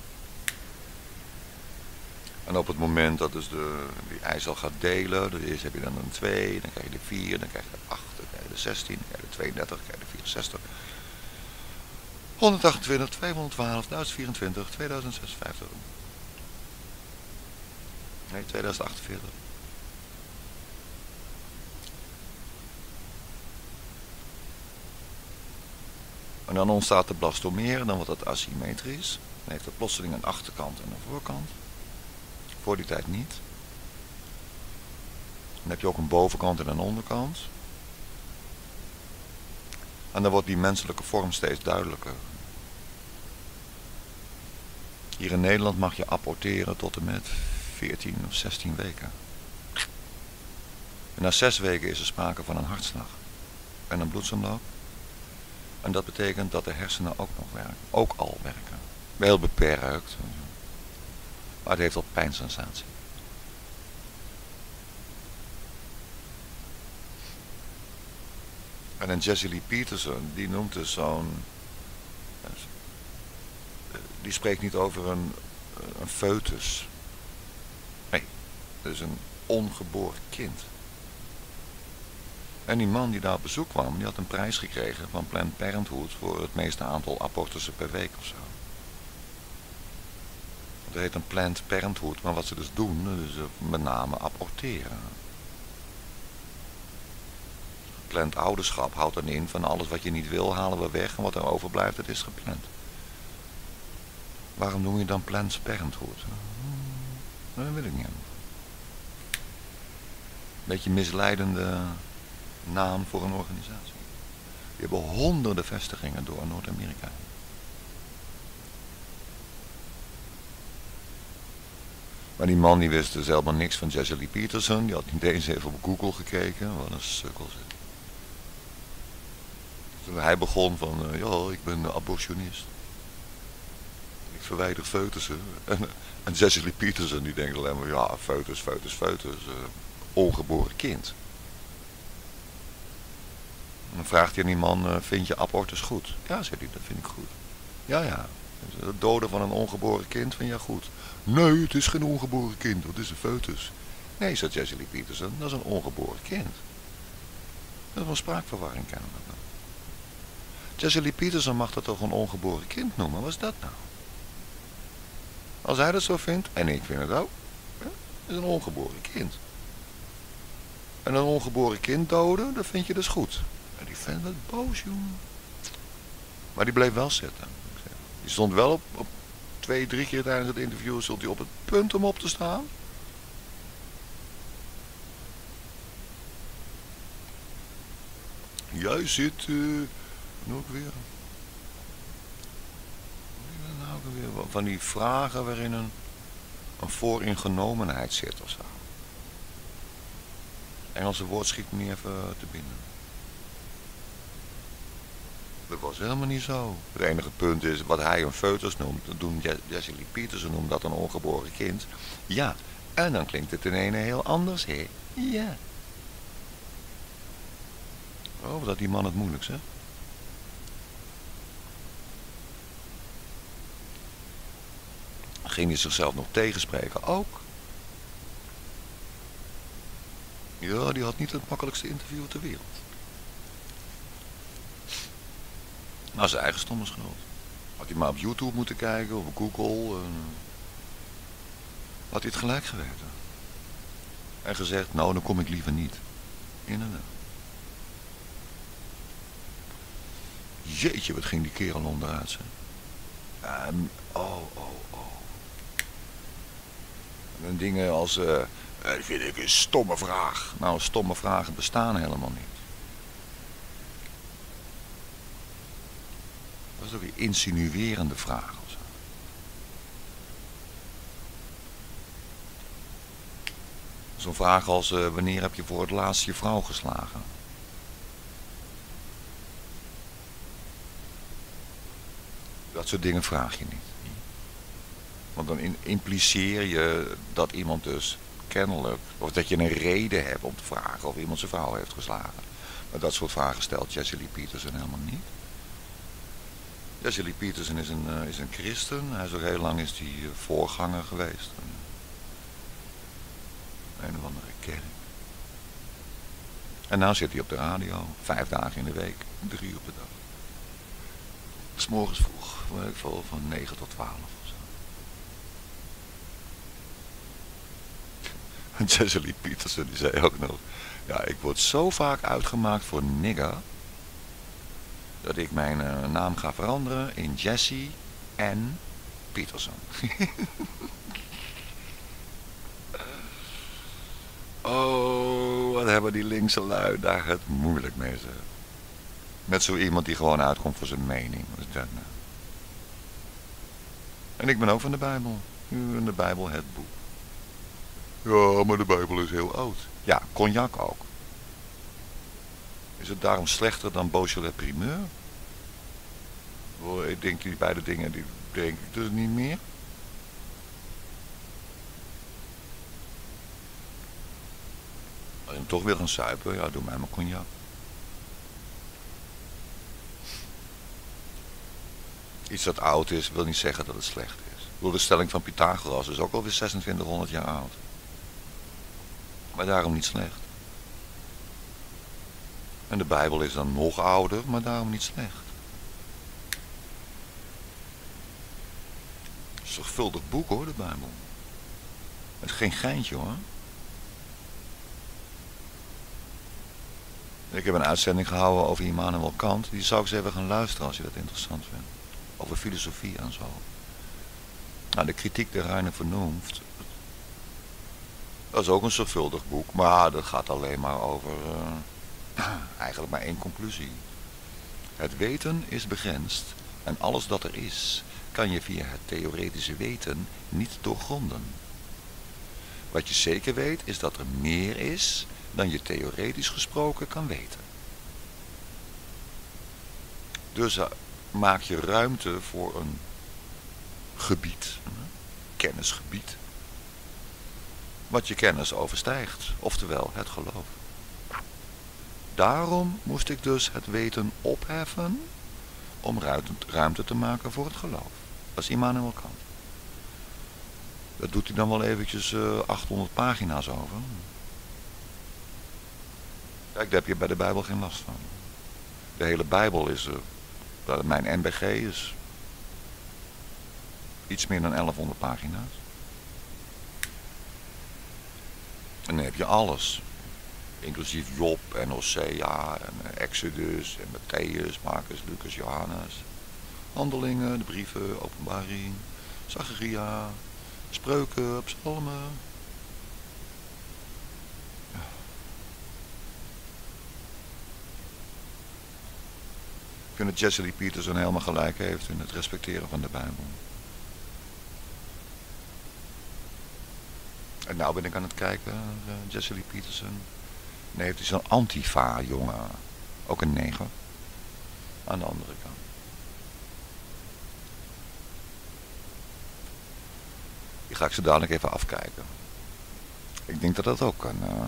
En op het moment dat dus de, die eicel gaat delen, dus eerst heb je dan een twee, dan krijg je de vier, dan krijg je de acht, dan krijg je de zestien, dan krijg je de tweeëndertig, dan krijg je de vierenzestig, honderdachtentwintig, tweehonderdtwaalf, duizend vierentwintig, tweeduizend zesenvijftig. Nee, tweeduizend achtenveertig. En dan ontstaat de blastomeer en dan wordt dat asymmetrisch. Dan heeft het plotseling een achterkant en een voorkant. Voor die tijd niet. Dan heb je ook een bovenkant en een onderkant. En dan wordt die menselijke vorm steeds duidelijker. Hier in Nederland mag je aborteren tot en met veertien of zestien weken. En na zes weken is er sprake van een hartslag en een bloedsomloop. En dat betekent dat de hersenen ook nog werken. Ook al werken. Heel beperkt. Maar het heeft al pijnsensatie. En een Jesse Lee Peterson, die noemt dus zo'n... Die spreekt niet over een, een foetus. Nee, het is een ongeboren kind. En die man die daar op bezoek kwam, die had een prijs gekregen van Planned Parenthood voor het meeste aantal abortussen per week of zo. Dat heet een Planned Parenthood, maar wat ze dus doen, dat is met name aborteren. Planned ouderschap houdt dan in van alles wat je niet wil, halen we weg en wat er overblijft, dat is gepland. Waarom noem je dan Planned Parenthood? Dat weet ik niet. Beetje misleidende naam voor een organisatie. Die hebben honderden vestigingen door Noord-Amerika. Maar die man die wist dus helemaal niks van Jesse Lee Peterson. Die had niet eens even op Google gekeken. Wat een sukkel zit. Dus hij begon van, uh, ja, ik ben abortionist. Ik verwijder foetussen. En, en Jesse Lee Peterson die denkt alleen maar, ja, foetus, foetus, foetus. Uh, ongeboren kind. En dan vraagt hij aan die man, uh, vind je abortus goed? Ja, zegt hij, dat vind ik goed. Ja, ja. Het doden van een ongeboren kind vind je goed. Nee, het is geen ongeboren kind, dat is een foetus. Nee, zegt Jesse Lee Peterson, dat is een ongeboren kind. Dat is wel spraakverwarring kennelijk. Jesse Lee Peterson mag dat toch een ongeboren kind noemen? Wat is dat nou? Als hij dat zo vindt, en ik vind het ook, ja, is een ongeboren kind. En een ongeboren kind doden, dat vind je dus goed. En die vent werd boos, jongen. Maar die bleef wel zitten. Die stond wel op, op twee, drie keer tijdens het interview, stond hij op het punt om op te staan. Jij zit, uh, nu ook weer. Nou ook weer van die vragen waarin een, een vooringenomenheid zit of zo. Engelse woord schiet me niet even te binnen. Dat was helemaal niet zo. Het enige punt is, wat hij een foetus noemt, dat doen Jesse Lee Peterson noemt dat een ongeboren kind. Ja, en dan klinkt het in ene heel anders, hè? Ja. Oh, wat had die man het moeilijk, zeg. Ging hij zichzelf nog tegenspreken? Ook. Ja, die had niet het makkelijkste interview ter wereld. Nou, zijn eigen stomme schuld. Had hij maar op YouTube moeten kijken, of op Google. En had hij het gelijk geweten. En gezegd, nou, dan kom ik liever niet. Inderdaad. Jeetje, wat ging die kerel onderuit, zeg. Um, oh, oh, oh. En dingen als, uh, dat vind ik een stomme vraag. Nou, stomme vragen bestaan helemaal niet. Dat is ook weer insinuerende vragen. Zo'n vraag als, uh, wanneer heb je voor het laatst je vrouw geslagen? Dat soort dingen vraag je niet. Want dan impliceer je dat iemand dus kennelijk, of dat je een reden hebt om te vragen of iemand zijn vrouw heeft geslagen. Maar dat soort vragen stelt Jesse Lee Peterson helemaal niet. Jesse Lee Peterson is een, uh, is een christen. Hij is ook heel lang is die, uh, voorganger geweest. Een of andere kerk. En nu zit hij op de radio. Vijf dagen in de week. Drie uur per dag. 'S morgens vroeg. Ik val van negen tot twaalf of zo. En Jesse Lee Peterson die zei ook nog. Ja, ik word zo vaak uitgemaakt voor nigger. Dat ik mijn uh, naam ga veranderen in Jesse N. Peterson. Oh, wat hebben die linkse lui daar het moeilijk mee, zeg. Met zo iemand die gewoon uitkomt voor zijn mening. Wat is dat nou? En ik ben ook van de Bijbel. In de Bijbel het boek. Ja, maar de Bijbel is heel oud. Ja, cognac ook. Is het daarom slechter dan Beaujolais Primeur? Ik denk die beide dingen, die denk ik dus niet meer. Als je toch wil gaan suipen, ja, doe mij maar cognac. Iets dat oud is, wil niet zeggen dat het slecht is. Ik bedoel, de stelling van Pythagoras is ook alweer zesentwintighonderd jaar oud. Maar daarom niet slecht. En de Bijbel is dan nog ouder, maar daarom niet slecht. Het is een zorgvuldig boek hoor, de Bijbel. Het is geen geintje hoor. Ik heb een uitzending gehouden over Immanuel Kant. Die zou ik eens even gaan luisteren als je dat interessant vindt. Over filosofie en zo. Nou, de kritiek der reine Vernunft. Dat is ook een zorgvuldig boek. Maar dat gaat alleen maar over... Uh, eigenlijk maar één conclusie. Het weten is begrensd. En alles dat er is, kan je via het theoretische weten niet doorgronden. Wat je zeker weet, is dat er meer is dan je theoretisch gesproken kan weten. Dus uh, maak je ruimte voor een gebied, een kennisgebied, wat je kennis overstijgt, oftewel het geloof. Daarom moest ik dus het weten opheffen om ruimte te maken voor het geloof. Dat is Immanuel Kant. Dat doet hij dan wel eventjes uh, achthonderd pagina's over. Kijk, daar heb je bij de Bijbel geen last van. De hele Bijbel is, uh, mijn N B G is iets meer dan elfhonderd pagina's. En dan heb je alles. Inclusief Job en Hosea en Exodus en Matthäus, Marcus, Lucas, Johannes. Handelingen, de brieven, Openbaring, Zacharia, Spreuken, Psalmen. Ja. Ik vind dat Jesse Lee Peterson helemaal gelijk heeft in het respecteren van de Bijbel. En nou ben ik aan het kijken, uh, Jesse Lee Peterson. Nee, heeft hij zo'n Antifa, jongen. Ook een neger. Aan de andere kant. Die ga ik zo dadelijk even afkijken. Ik denk dat dat ook een... Uh...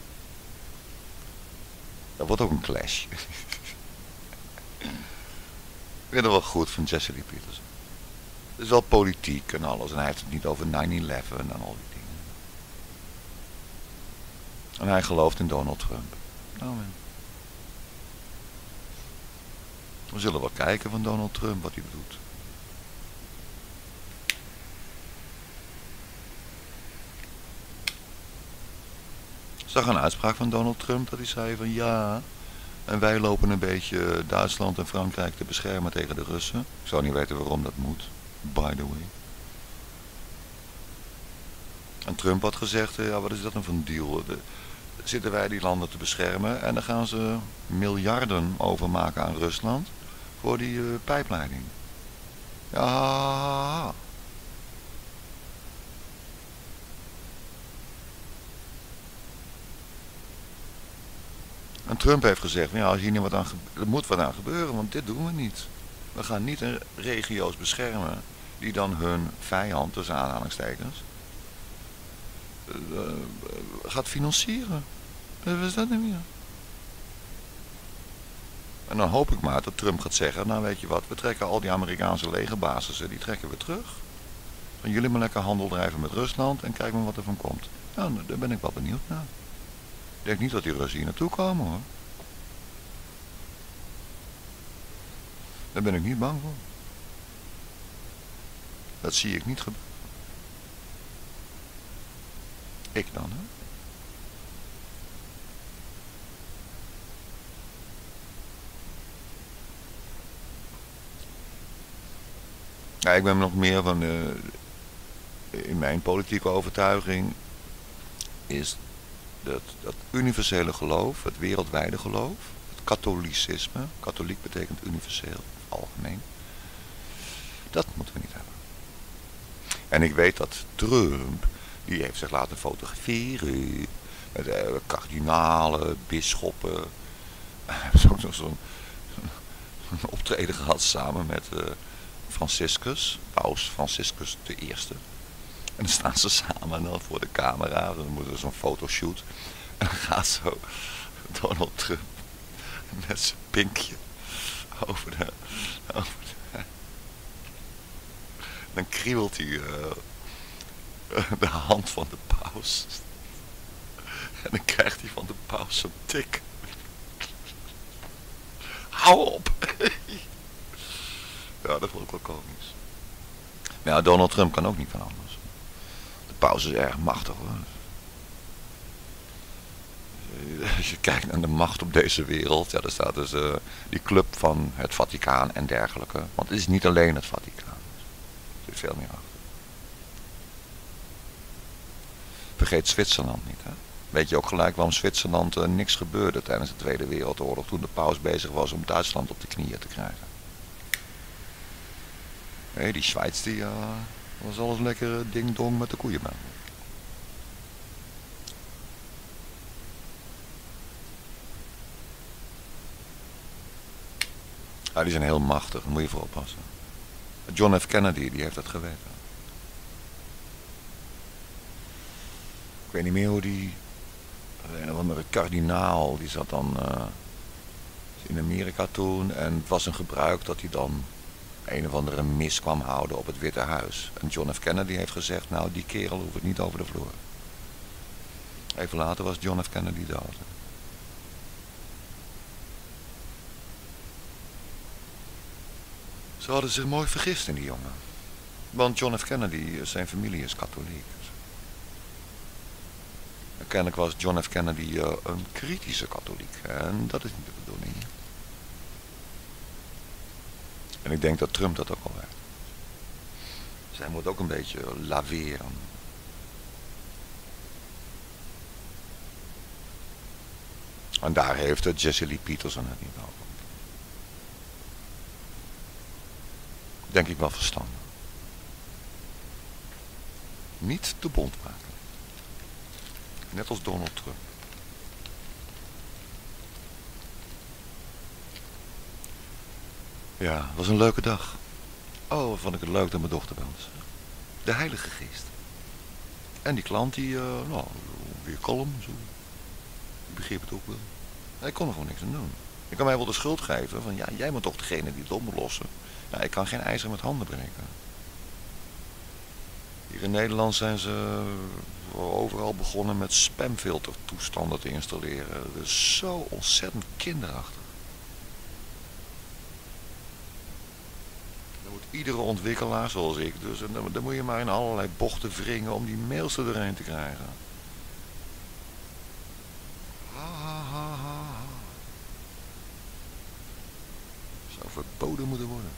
Dat wordt ook een clash. Ik vind het wel goed van Jesse Lee Peterson. Het is wel politiek en alles. En hij heeft het niet over nine eleven en al die dingen. En hij gelooft in Donald Trump. Nou, man. We zullen wel kijken van Donald Trump wat hij doet. Ik zag een uitspraak van Donald Trump dat hij zei van ja, en wij lopen een beetje Duitsland en Frankrijk te beschermen tegen de Russen. Ik zou niet weten waarom dat moet, by the way. En Trump had gezegd, ja wat is dat dan voor een deal? De, zitten wij die landen te beschermen en dan gaan ze miljarden overmaken aan Rusland voor die uh, pijpleiding. Ja. En Trump heeft gezegd, ja, als hier niet wat aan gebeurt, er moet wat aan gebeuren, want dit doen we niet. We gaan niet de regio's beschermen die dan hun vijand, tussen aanhalingstekens, uh, gaat financieren. Wat is dat nu weer? En dan hoop ik maar dat Trump gaat zeggen, nou weet je wat, we trekken al die Amerikaanse legerbasissen, die trekken we terug. Gaan jullie maar lekker handel drijven met Rusland en kijk maar wat er van komt. Nou, daar ben ik wel benieuwd naar. Ik denk niet dat die Russen hier naartoe komen hoor. Daar ben ik niet bang voor. Dat zie ik niet gebeuren. Ik dan hè. Ja, ik ben nog meer van de, in mijn politieke overtuiging is dat, dat universele geloof, het wereldwijde geloof, het katholicisme, katholiek betekent universeel, algemeen, dat moeten we niet hebben. En ik weet dat Trump, die heeft zich laten fotograferen met uh, kardinalen, bisschoppen, zo'n zo, zo, zo optreden gehad samen met uh, Franciscus, paus Franciscus de Eerste. En dan staan ze samen dan voor de camera, dan moeten we zo'n fotoshoot. En dan gaat zo Donald Trump met zijn pinkje over de... Over de dan kriebelt hij uh, de hand van de paus. En dan krijgt hij van de paus zo'n tik. hou op. Ja, dat vond ik wel komisch. Maar ja, Donald Trump kan ook niet van anders. De paus is erg machtig hoor. Als je kijkt naar de macht op deze wereld, ja, daar staat dus uh, die club van het Vaticaan en dergelijke. Want het is niet alleen het Vaticaan. Er zit veel meer achter. Vergeet Zwitserland niet, hè. Weet je ook gelijk waarom Zwitserland uh, niks gebeurde tijdens de Tweede Wereldoorlog, toen de paus bezig was om Duitsland op de knieën te krijgen. Hé, hey, die Schweiz die uh, was alles lekker uh, ding-dong met de koeienbaan. Ja, die zijn heel machtig, daar moet je voor oppassen. John F. Kennedy, die heeft dat geweten. Ik weet niet meer hoe die... Een of andere kardinaal, die zat dan uh, in Amerika toen. En het was een gebruik dat hij dan een of andere mis kwam houden op het Witte Huis. En John F. Kennedy heeft gezegd, nou die kerel hoeft het niet over de vloer. Even later was John F. Kennedy dood. Ze hadden zich mooi vergist in die jongen. Want John F. Kennedy, zijn familie is katholiek. En kennelijk was John F. Kennedy uh, een kritische katholiek. En dat is niet de bedoeling. En ik denk dat Trump dat ook al weet. Zij moet ook een beetje laveren. En daar heeft uh, Jesse Lee Peterson het niet over. Denk ik wel verstandig. Niet te bond maken. Net als Donald Trump. Ja, het was een leuke dag. Oh, wat vond ik het leuk dat mijn dochter belde. De Heilige Geest. En die klant die, uh, nou, weer kalm. Zo. Die begreep het ook wel. Hij kon er gewoon niks aan doen. Je kan mij wel de schuld geven van, ja, jij bent toch degene die het op moet lossen. Ja, ik kan geen ijzer met handen breken. Hier in Nederland zijn ze overal begonnen met spamfiltertoestanden te installeren. Dat is zo ontzettend kinderachtig. Dan moet iedere ontwikkelaar, zoals ik dus, dan, dan moet je maar in allerlei bochten wringen om die mails er doorheen te krijgen. Ha, ha, ha, ha. Zou verboden moeten worden.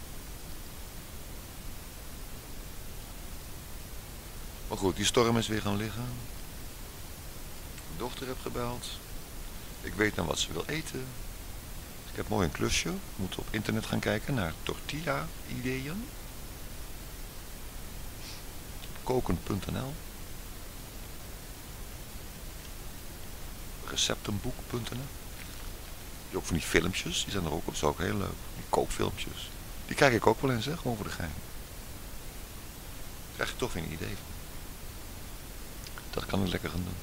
Maar goed, die storm is weer gaan liggen. Mijn dochter heb gebeld. Ik weet nou wat ze wil eten. Ik heb mooi een klusje. We moeten op internet gaan kijken naar tortilla-ideeën. koken punt n l receptenboek punt n l. Die ook van die filmpjes, die zijn er ook op, dat is ook heel leuk. Die kookfilmpjes. Die kijk ik ook wel eens, hè, gewoon voor de gein. Daar krijg je toch weer een idee van. Dat kan ik lekker gaan doen.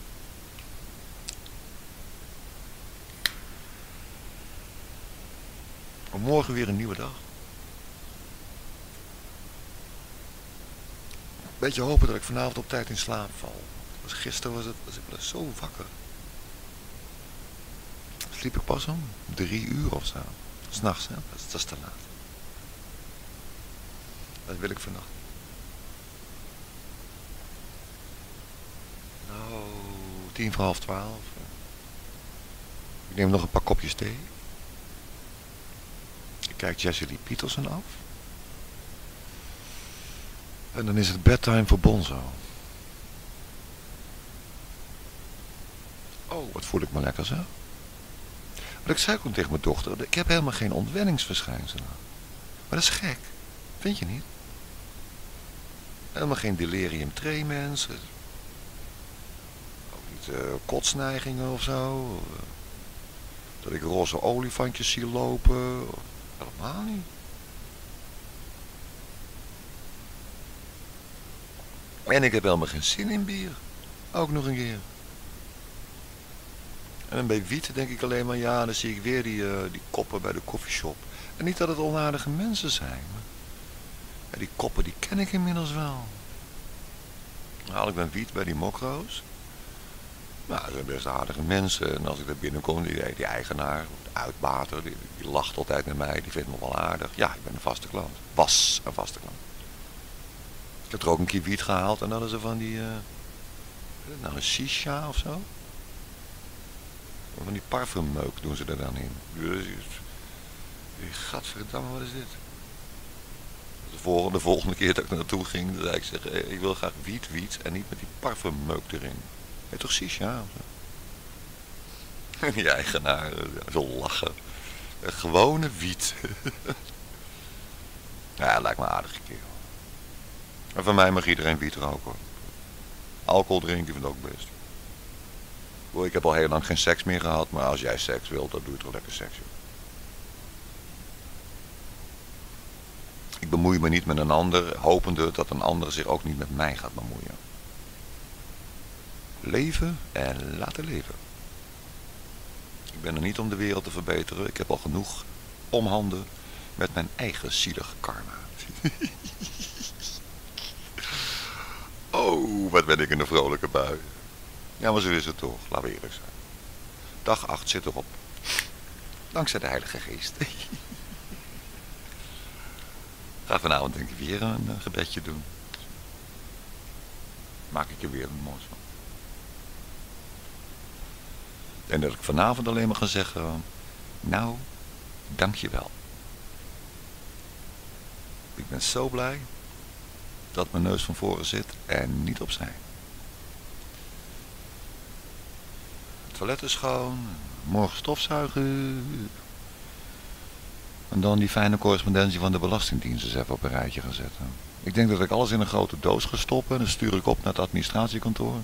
Maar morgen weer een nieuwe dag. Beetje hopen dat ik vanavond op tijd in slaap val. Dus gisteren was, het, was ik wel zo wakker. Sliep ik pas om drie uur of zo. S'nachts, hè? Dat is, dat is te laat. Dat wil ik vannacht. Nou, tien voor half twaalf. Ik neem nog een paar kopjes thee. Ik kijk Jesse Lee Peterson af. En dan is het bedtime voor Bonzo. Oh, wat voel ik me lekker zo. Maar ik zei ook tegen mijn dochter, ik heb helemaal geen ontwenningsverschijnselen. Maar dat is gek. Vind je niet? Helemaal geen delirium tremens. Ook niet uh, kotsneigingen of zo. Uh, dat ik roze olifantjes zie lopen. Helemaal niet. En ik heb helemaal geen zin in bier. Ook nog een keer. En bij wiet denk ik alleen maar, ja, dan zie ik weer die, uh, die koppen bij de koffieshop. En niet dat het onaardige mensen zijn. Maar ja, die koppen, die ken ik inmiddels wel. Dan haal ik mijn wiet bij die mokro's. Nou, dat zijn best aardige mensen. En als ik daar binnenkom, die, die eigenaar, de uitbater, die, die lacht altijd met mij. Die vindt me wel aardig. Ja, ik ben een vaste klant. Was een vaste klant. Ik heb er ook een keer wiet gehaald en hadden ze van die, uh, nou een shisha of zo. Van die parfummeuk doen ze er dan in. Gadverdamme, wat is dit? De volgende, de volgende keer dat ik er naartoe ging, zei ik zeg, ik wil graag wiet, wiet en niet met die parfummeuk erin. Heet toch shisha? En die eigenaar, zo lachen. Een gewone wiet. Ja, lijkt me een aardige kerel. En van mij mag iedereen wiet roken. Alcohol drinken vind ik ook best. Ik heb al heel lang geen seks meer gehad, maar als jij seks wilt, dan doe je toch lekker seks. Joh. Ik bemoei me niet met een ander, hopende dat een ander zich ook niet met mij gaat bemoeien. Leven en laten leven. Ik ben er niet om de wereld te verbeteren. Ik heb al genoeg om handen met mijn eigen zielig karma. Oh, wat ben ik in een vrolijke bui. Ja, maar zo is het toch. Laten we eerlijk zijn. Dag acht zit erop. Dankzij de Heilige Geest. Ga vanavond denk ik weer een uh, gebedje doen. Maak ik er weer een moois van. En dat ik vanavond alleen maar ga zeggen, nou, dankjewel. Ik ben zo blij dat mijn neus van voren zit en niet opzij. Het toilet is schoon, morgen stofzuigen. En dan die fijne correspondentie van de Belastingdienst eens even op een rijtje gaan zetten. Ik denk dat ik alles in een grote doos ga stoppen. Dan stuur ik op naar het administratiekantoor.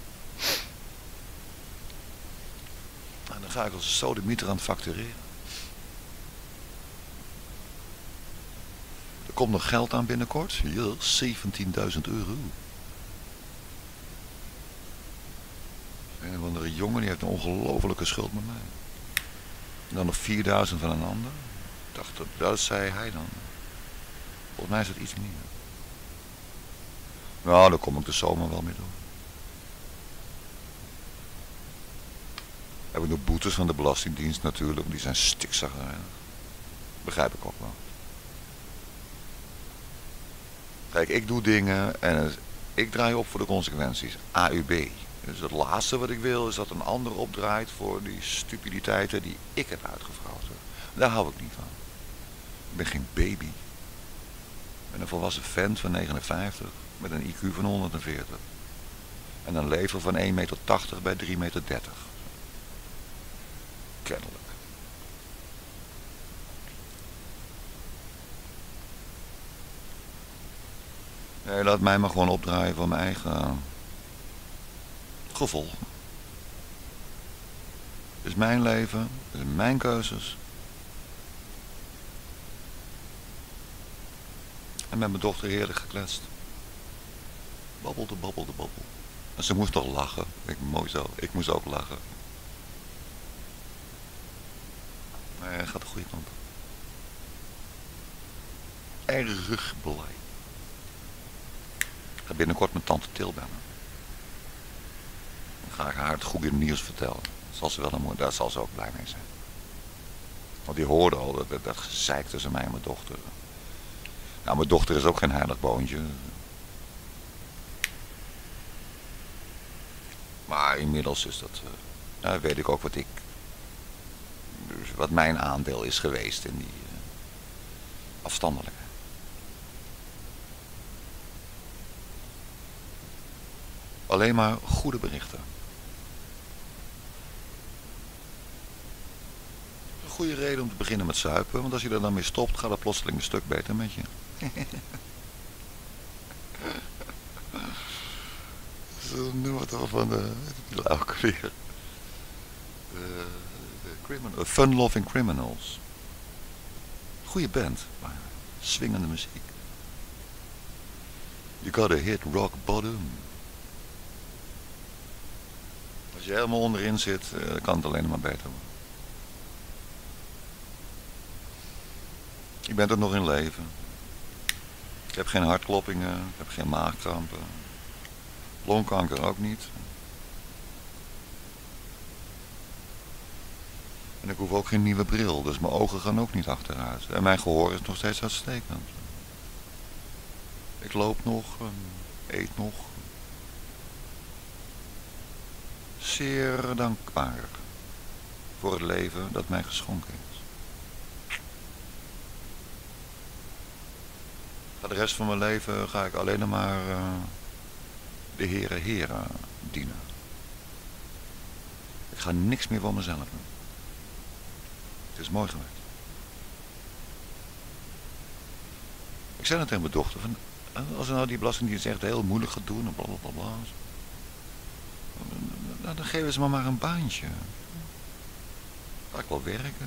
En dan ga ik als sodemieter aan het factureren. Er komt nog geld aan binnenkort. Ja, zeventienduizend euro. Een of andere jongen die heeft een ongelofelijke schuld met mij. En dan nog vierduizend van een ander. Ik dacht, dat, dat zei hij dan. Volgens mij is het iets meer. Nou, daar kom ik de zomer wel mee door. Heb ik nog boetes van de Belastingdienst natuurlijk. Die zijn stikzagrijnig. Begrijp ik ook wel. Kijk, ik doe dingen en ik draai op voor de consequenties. A U B. Dus het laatste wat ik wil is dat een ander opdraait voor die stupiditeiten die ik heb uitgevroten. Daar hou ik niet van. Ik ben geen baby. Ik ben een volwassen vent van negenenvijftig met een I Q van honderdveertig. En een lever van één meter tachtig bij drie meter dertig. Kennelijk. Nee, laat mij maar gewoon opdraaien voor mijn eigen gevoel. Het is mijn leven, het is mijn keuzes. En met mijn dochter heerlijk gekletst. Babbelde, babbelde, babbelde. En ze moest toch lachen. Ik, mooi zo, ik moest ook lachen. Nee, hij gaat de goede kant op. Erg blij. Ik ga binnenkort mijn tante Til bellen. Dan ga ik haar het goede nieuws vertellen. Zal ze wel een mooi, daar zal ze ook blij mee zijn. Want die hoorde al dat, dat, dat gezeik tussen mij en mijn dochter. Nou, mijn dochter is ook geen heilig boontje. Maar inmiddels is dat, uh, nou, weet ik ook wat ik, dus wat mijn aandeel is geweest in die uh, afstandelijkheid. Alleen maar goede berichten. Een goede reden om te beginnen met zuipen, want als je er dan mee stopt, gaat het plotseling een stuk beter met je. Zo noem het al van de, de ook weer. De, de criminal, Fun Loving Criminals. Goeie band, maar swingende muziek. You gotta hit rock bottom. Als je helemaal onderin zit, kan het alleen maar beter worden. Ik ben er nog in leven. Ik heb geen hartkloppingen, ik heb geen maagkrampen. Longkanker ook niet. En ik hoef ook geen nieuwe bril, dus mijn ogen gaan ook niet achteruit. En mijn gehoor is nog steeds uitstekend. Ik loop nog, eet nog. Zeer dankbaar voor het leven dat mij geschonken is. Voor de rest van mijn leven ga ik alleen maar uh, de Heere Heere dienen. Ik ga niks meer voor mezelf doen. Het is mooi geweest. Ik zei net tegen mijn dochter, van, als ze nou die belastingdienst echt heel moeilijk gaat doen en blablabla, bla, bla, bla, dan geven ze me maar een baantje. Ga ik wel werken.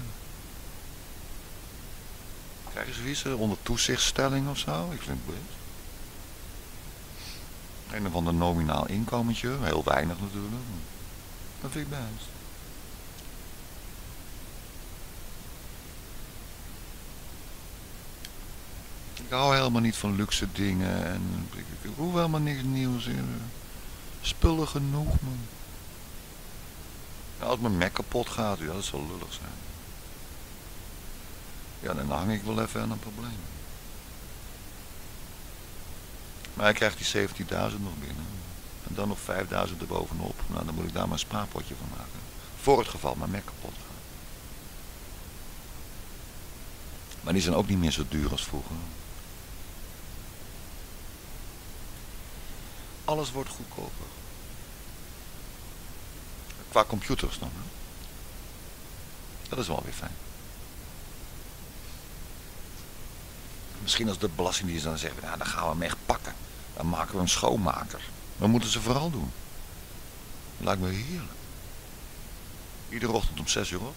Krijgen ze wiezen onder toezichtstelling of zo? Ik vind het best. Een of ander nominaal inkomentje, heel weinig natuurlijk. Dat vind ik best. Ik hou helemaal niet van luxe dingen en ik, ik hoef helemaal niks nieuws in. Spullen genoeg, man. Ja, als mijn Mac kapot gaat, ja, dat zal lullig zijn. Ja, dan hang ik wel even aan een probleem. Maar hij krijgt die zeventienduizend nog binnen. En dan nog vijfduizend erbovenop. Nou, dan moet ik daar maar een spaarpotje van maken. Voor het geval mijn Mac kapot gaat. Maar die zijn ook niet meer zo duur als vroeger. Alles wordt goedkoper. Qua computers dan. Hè? Dat is wel weer fijn. Misschien als de belastingdienst dan zegt, nou, dan gaan we hem echt pakken. Dan maken we een schoonmaker. Dat moeten ze vooral doen. Dat lijkt me heerlijk. Iedere ochtend om zes uur op.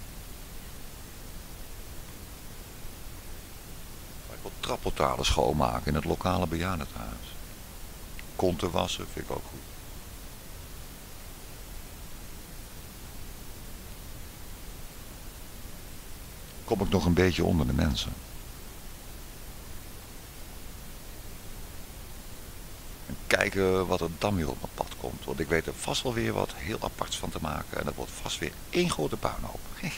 Ik wil trapportalen schoonmaken in het lokale bejaardentehuis. Konten wassen vind ik ook goed. Kom ik nog een beetje onder de mensen. En kijken wat er dan weer op mijn pad komt. Want ik weet er vast wel weer wat heel aparts van te maken. En dat wordt vast weer één grote puinhoop.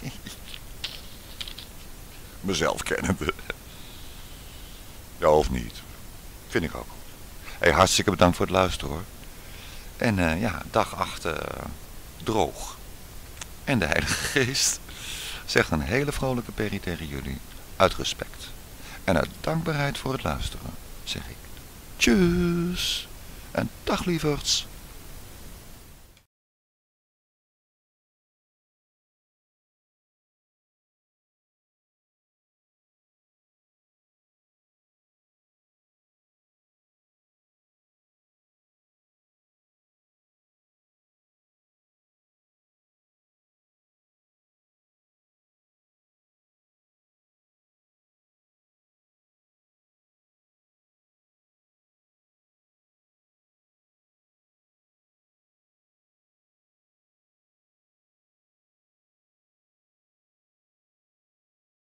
Mezelf kennende. Ja, of niet. Vind ik ook goed. Hey, hartstikke bedankt voor het luisteren hoor. En uh, ja, dag acht uh, droog. En de Heilige Geest zegt een hele vrolijke perrie tegen jullie. Uit respect. En uit dankbaarheid voor het luisteren, zeg ik. Tjus. En dag lieverds.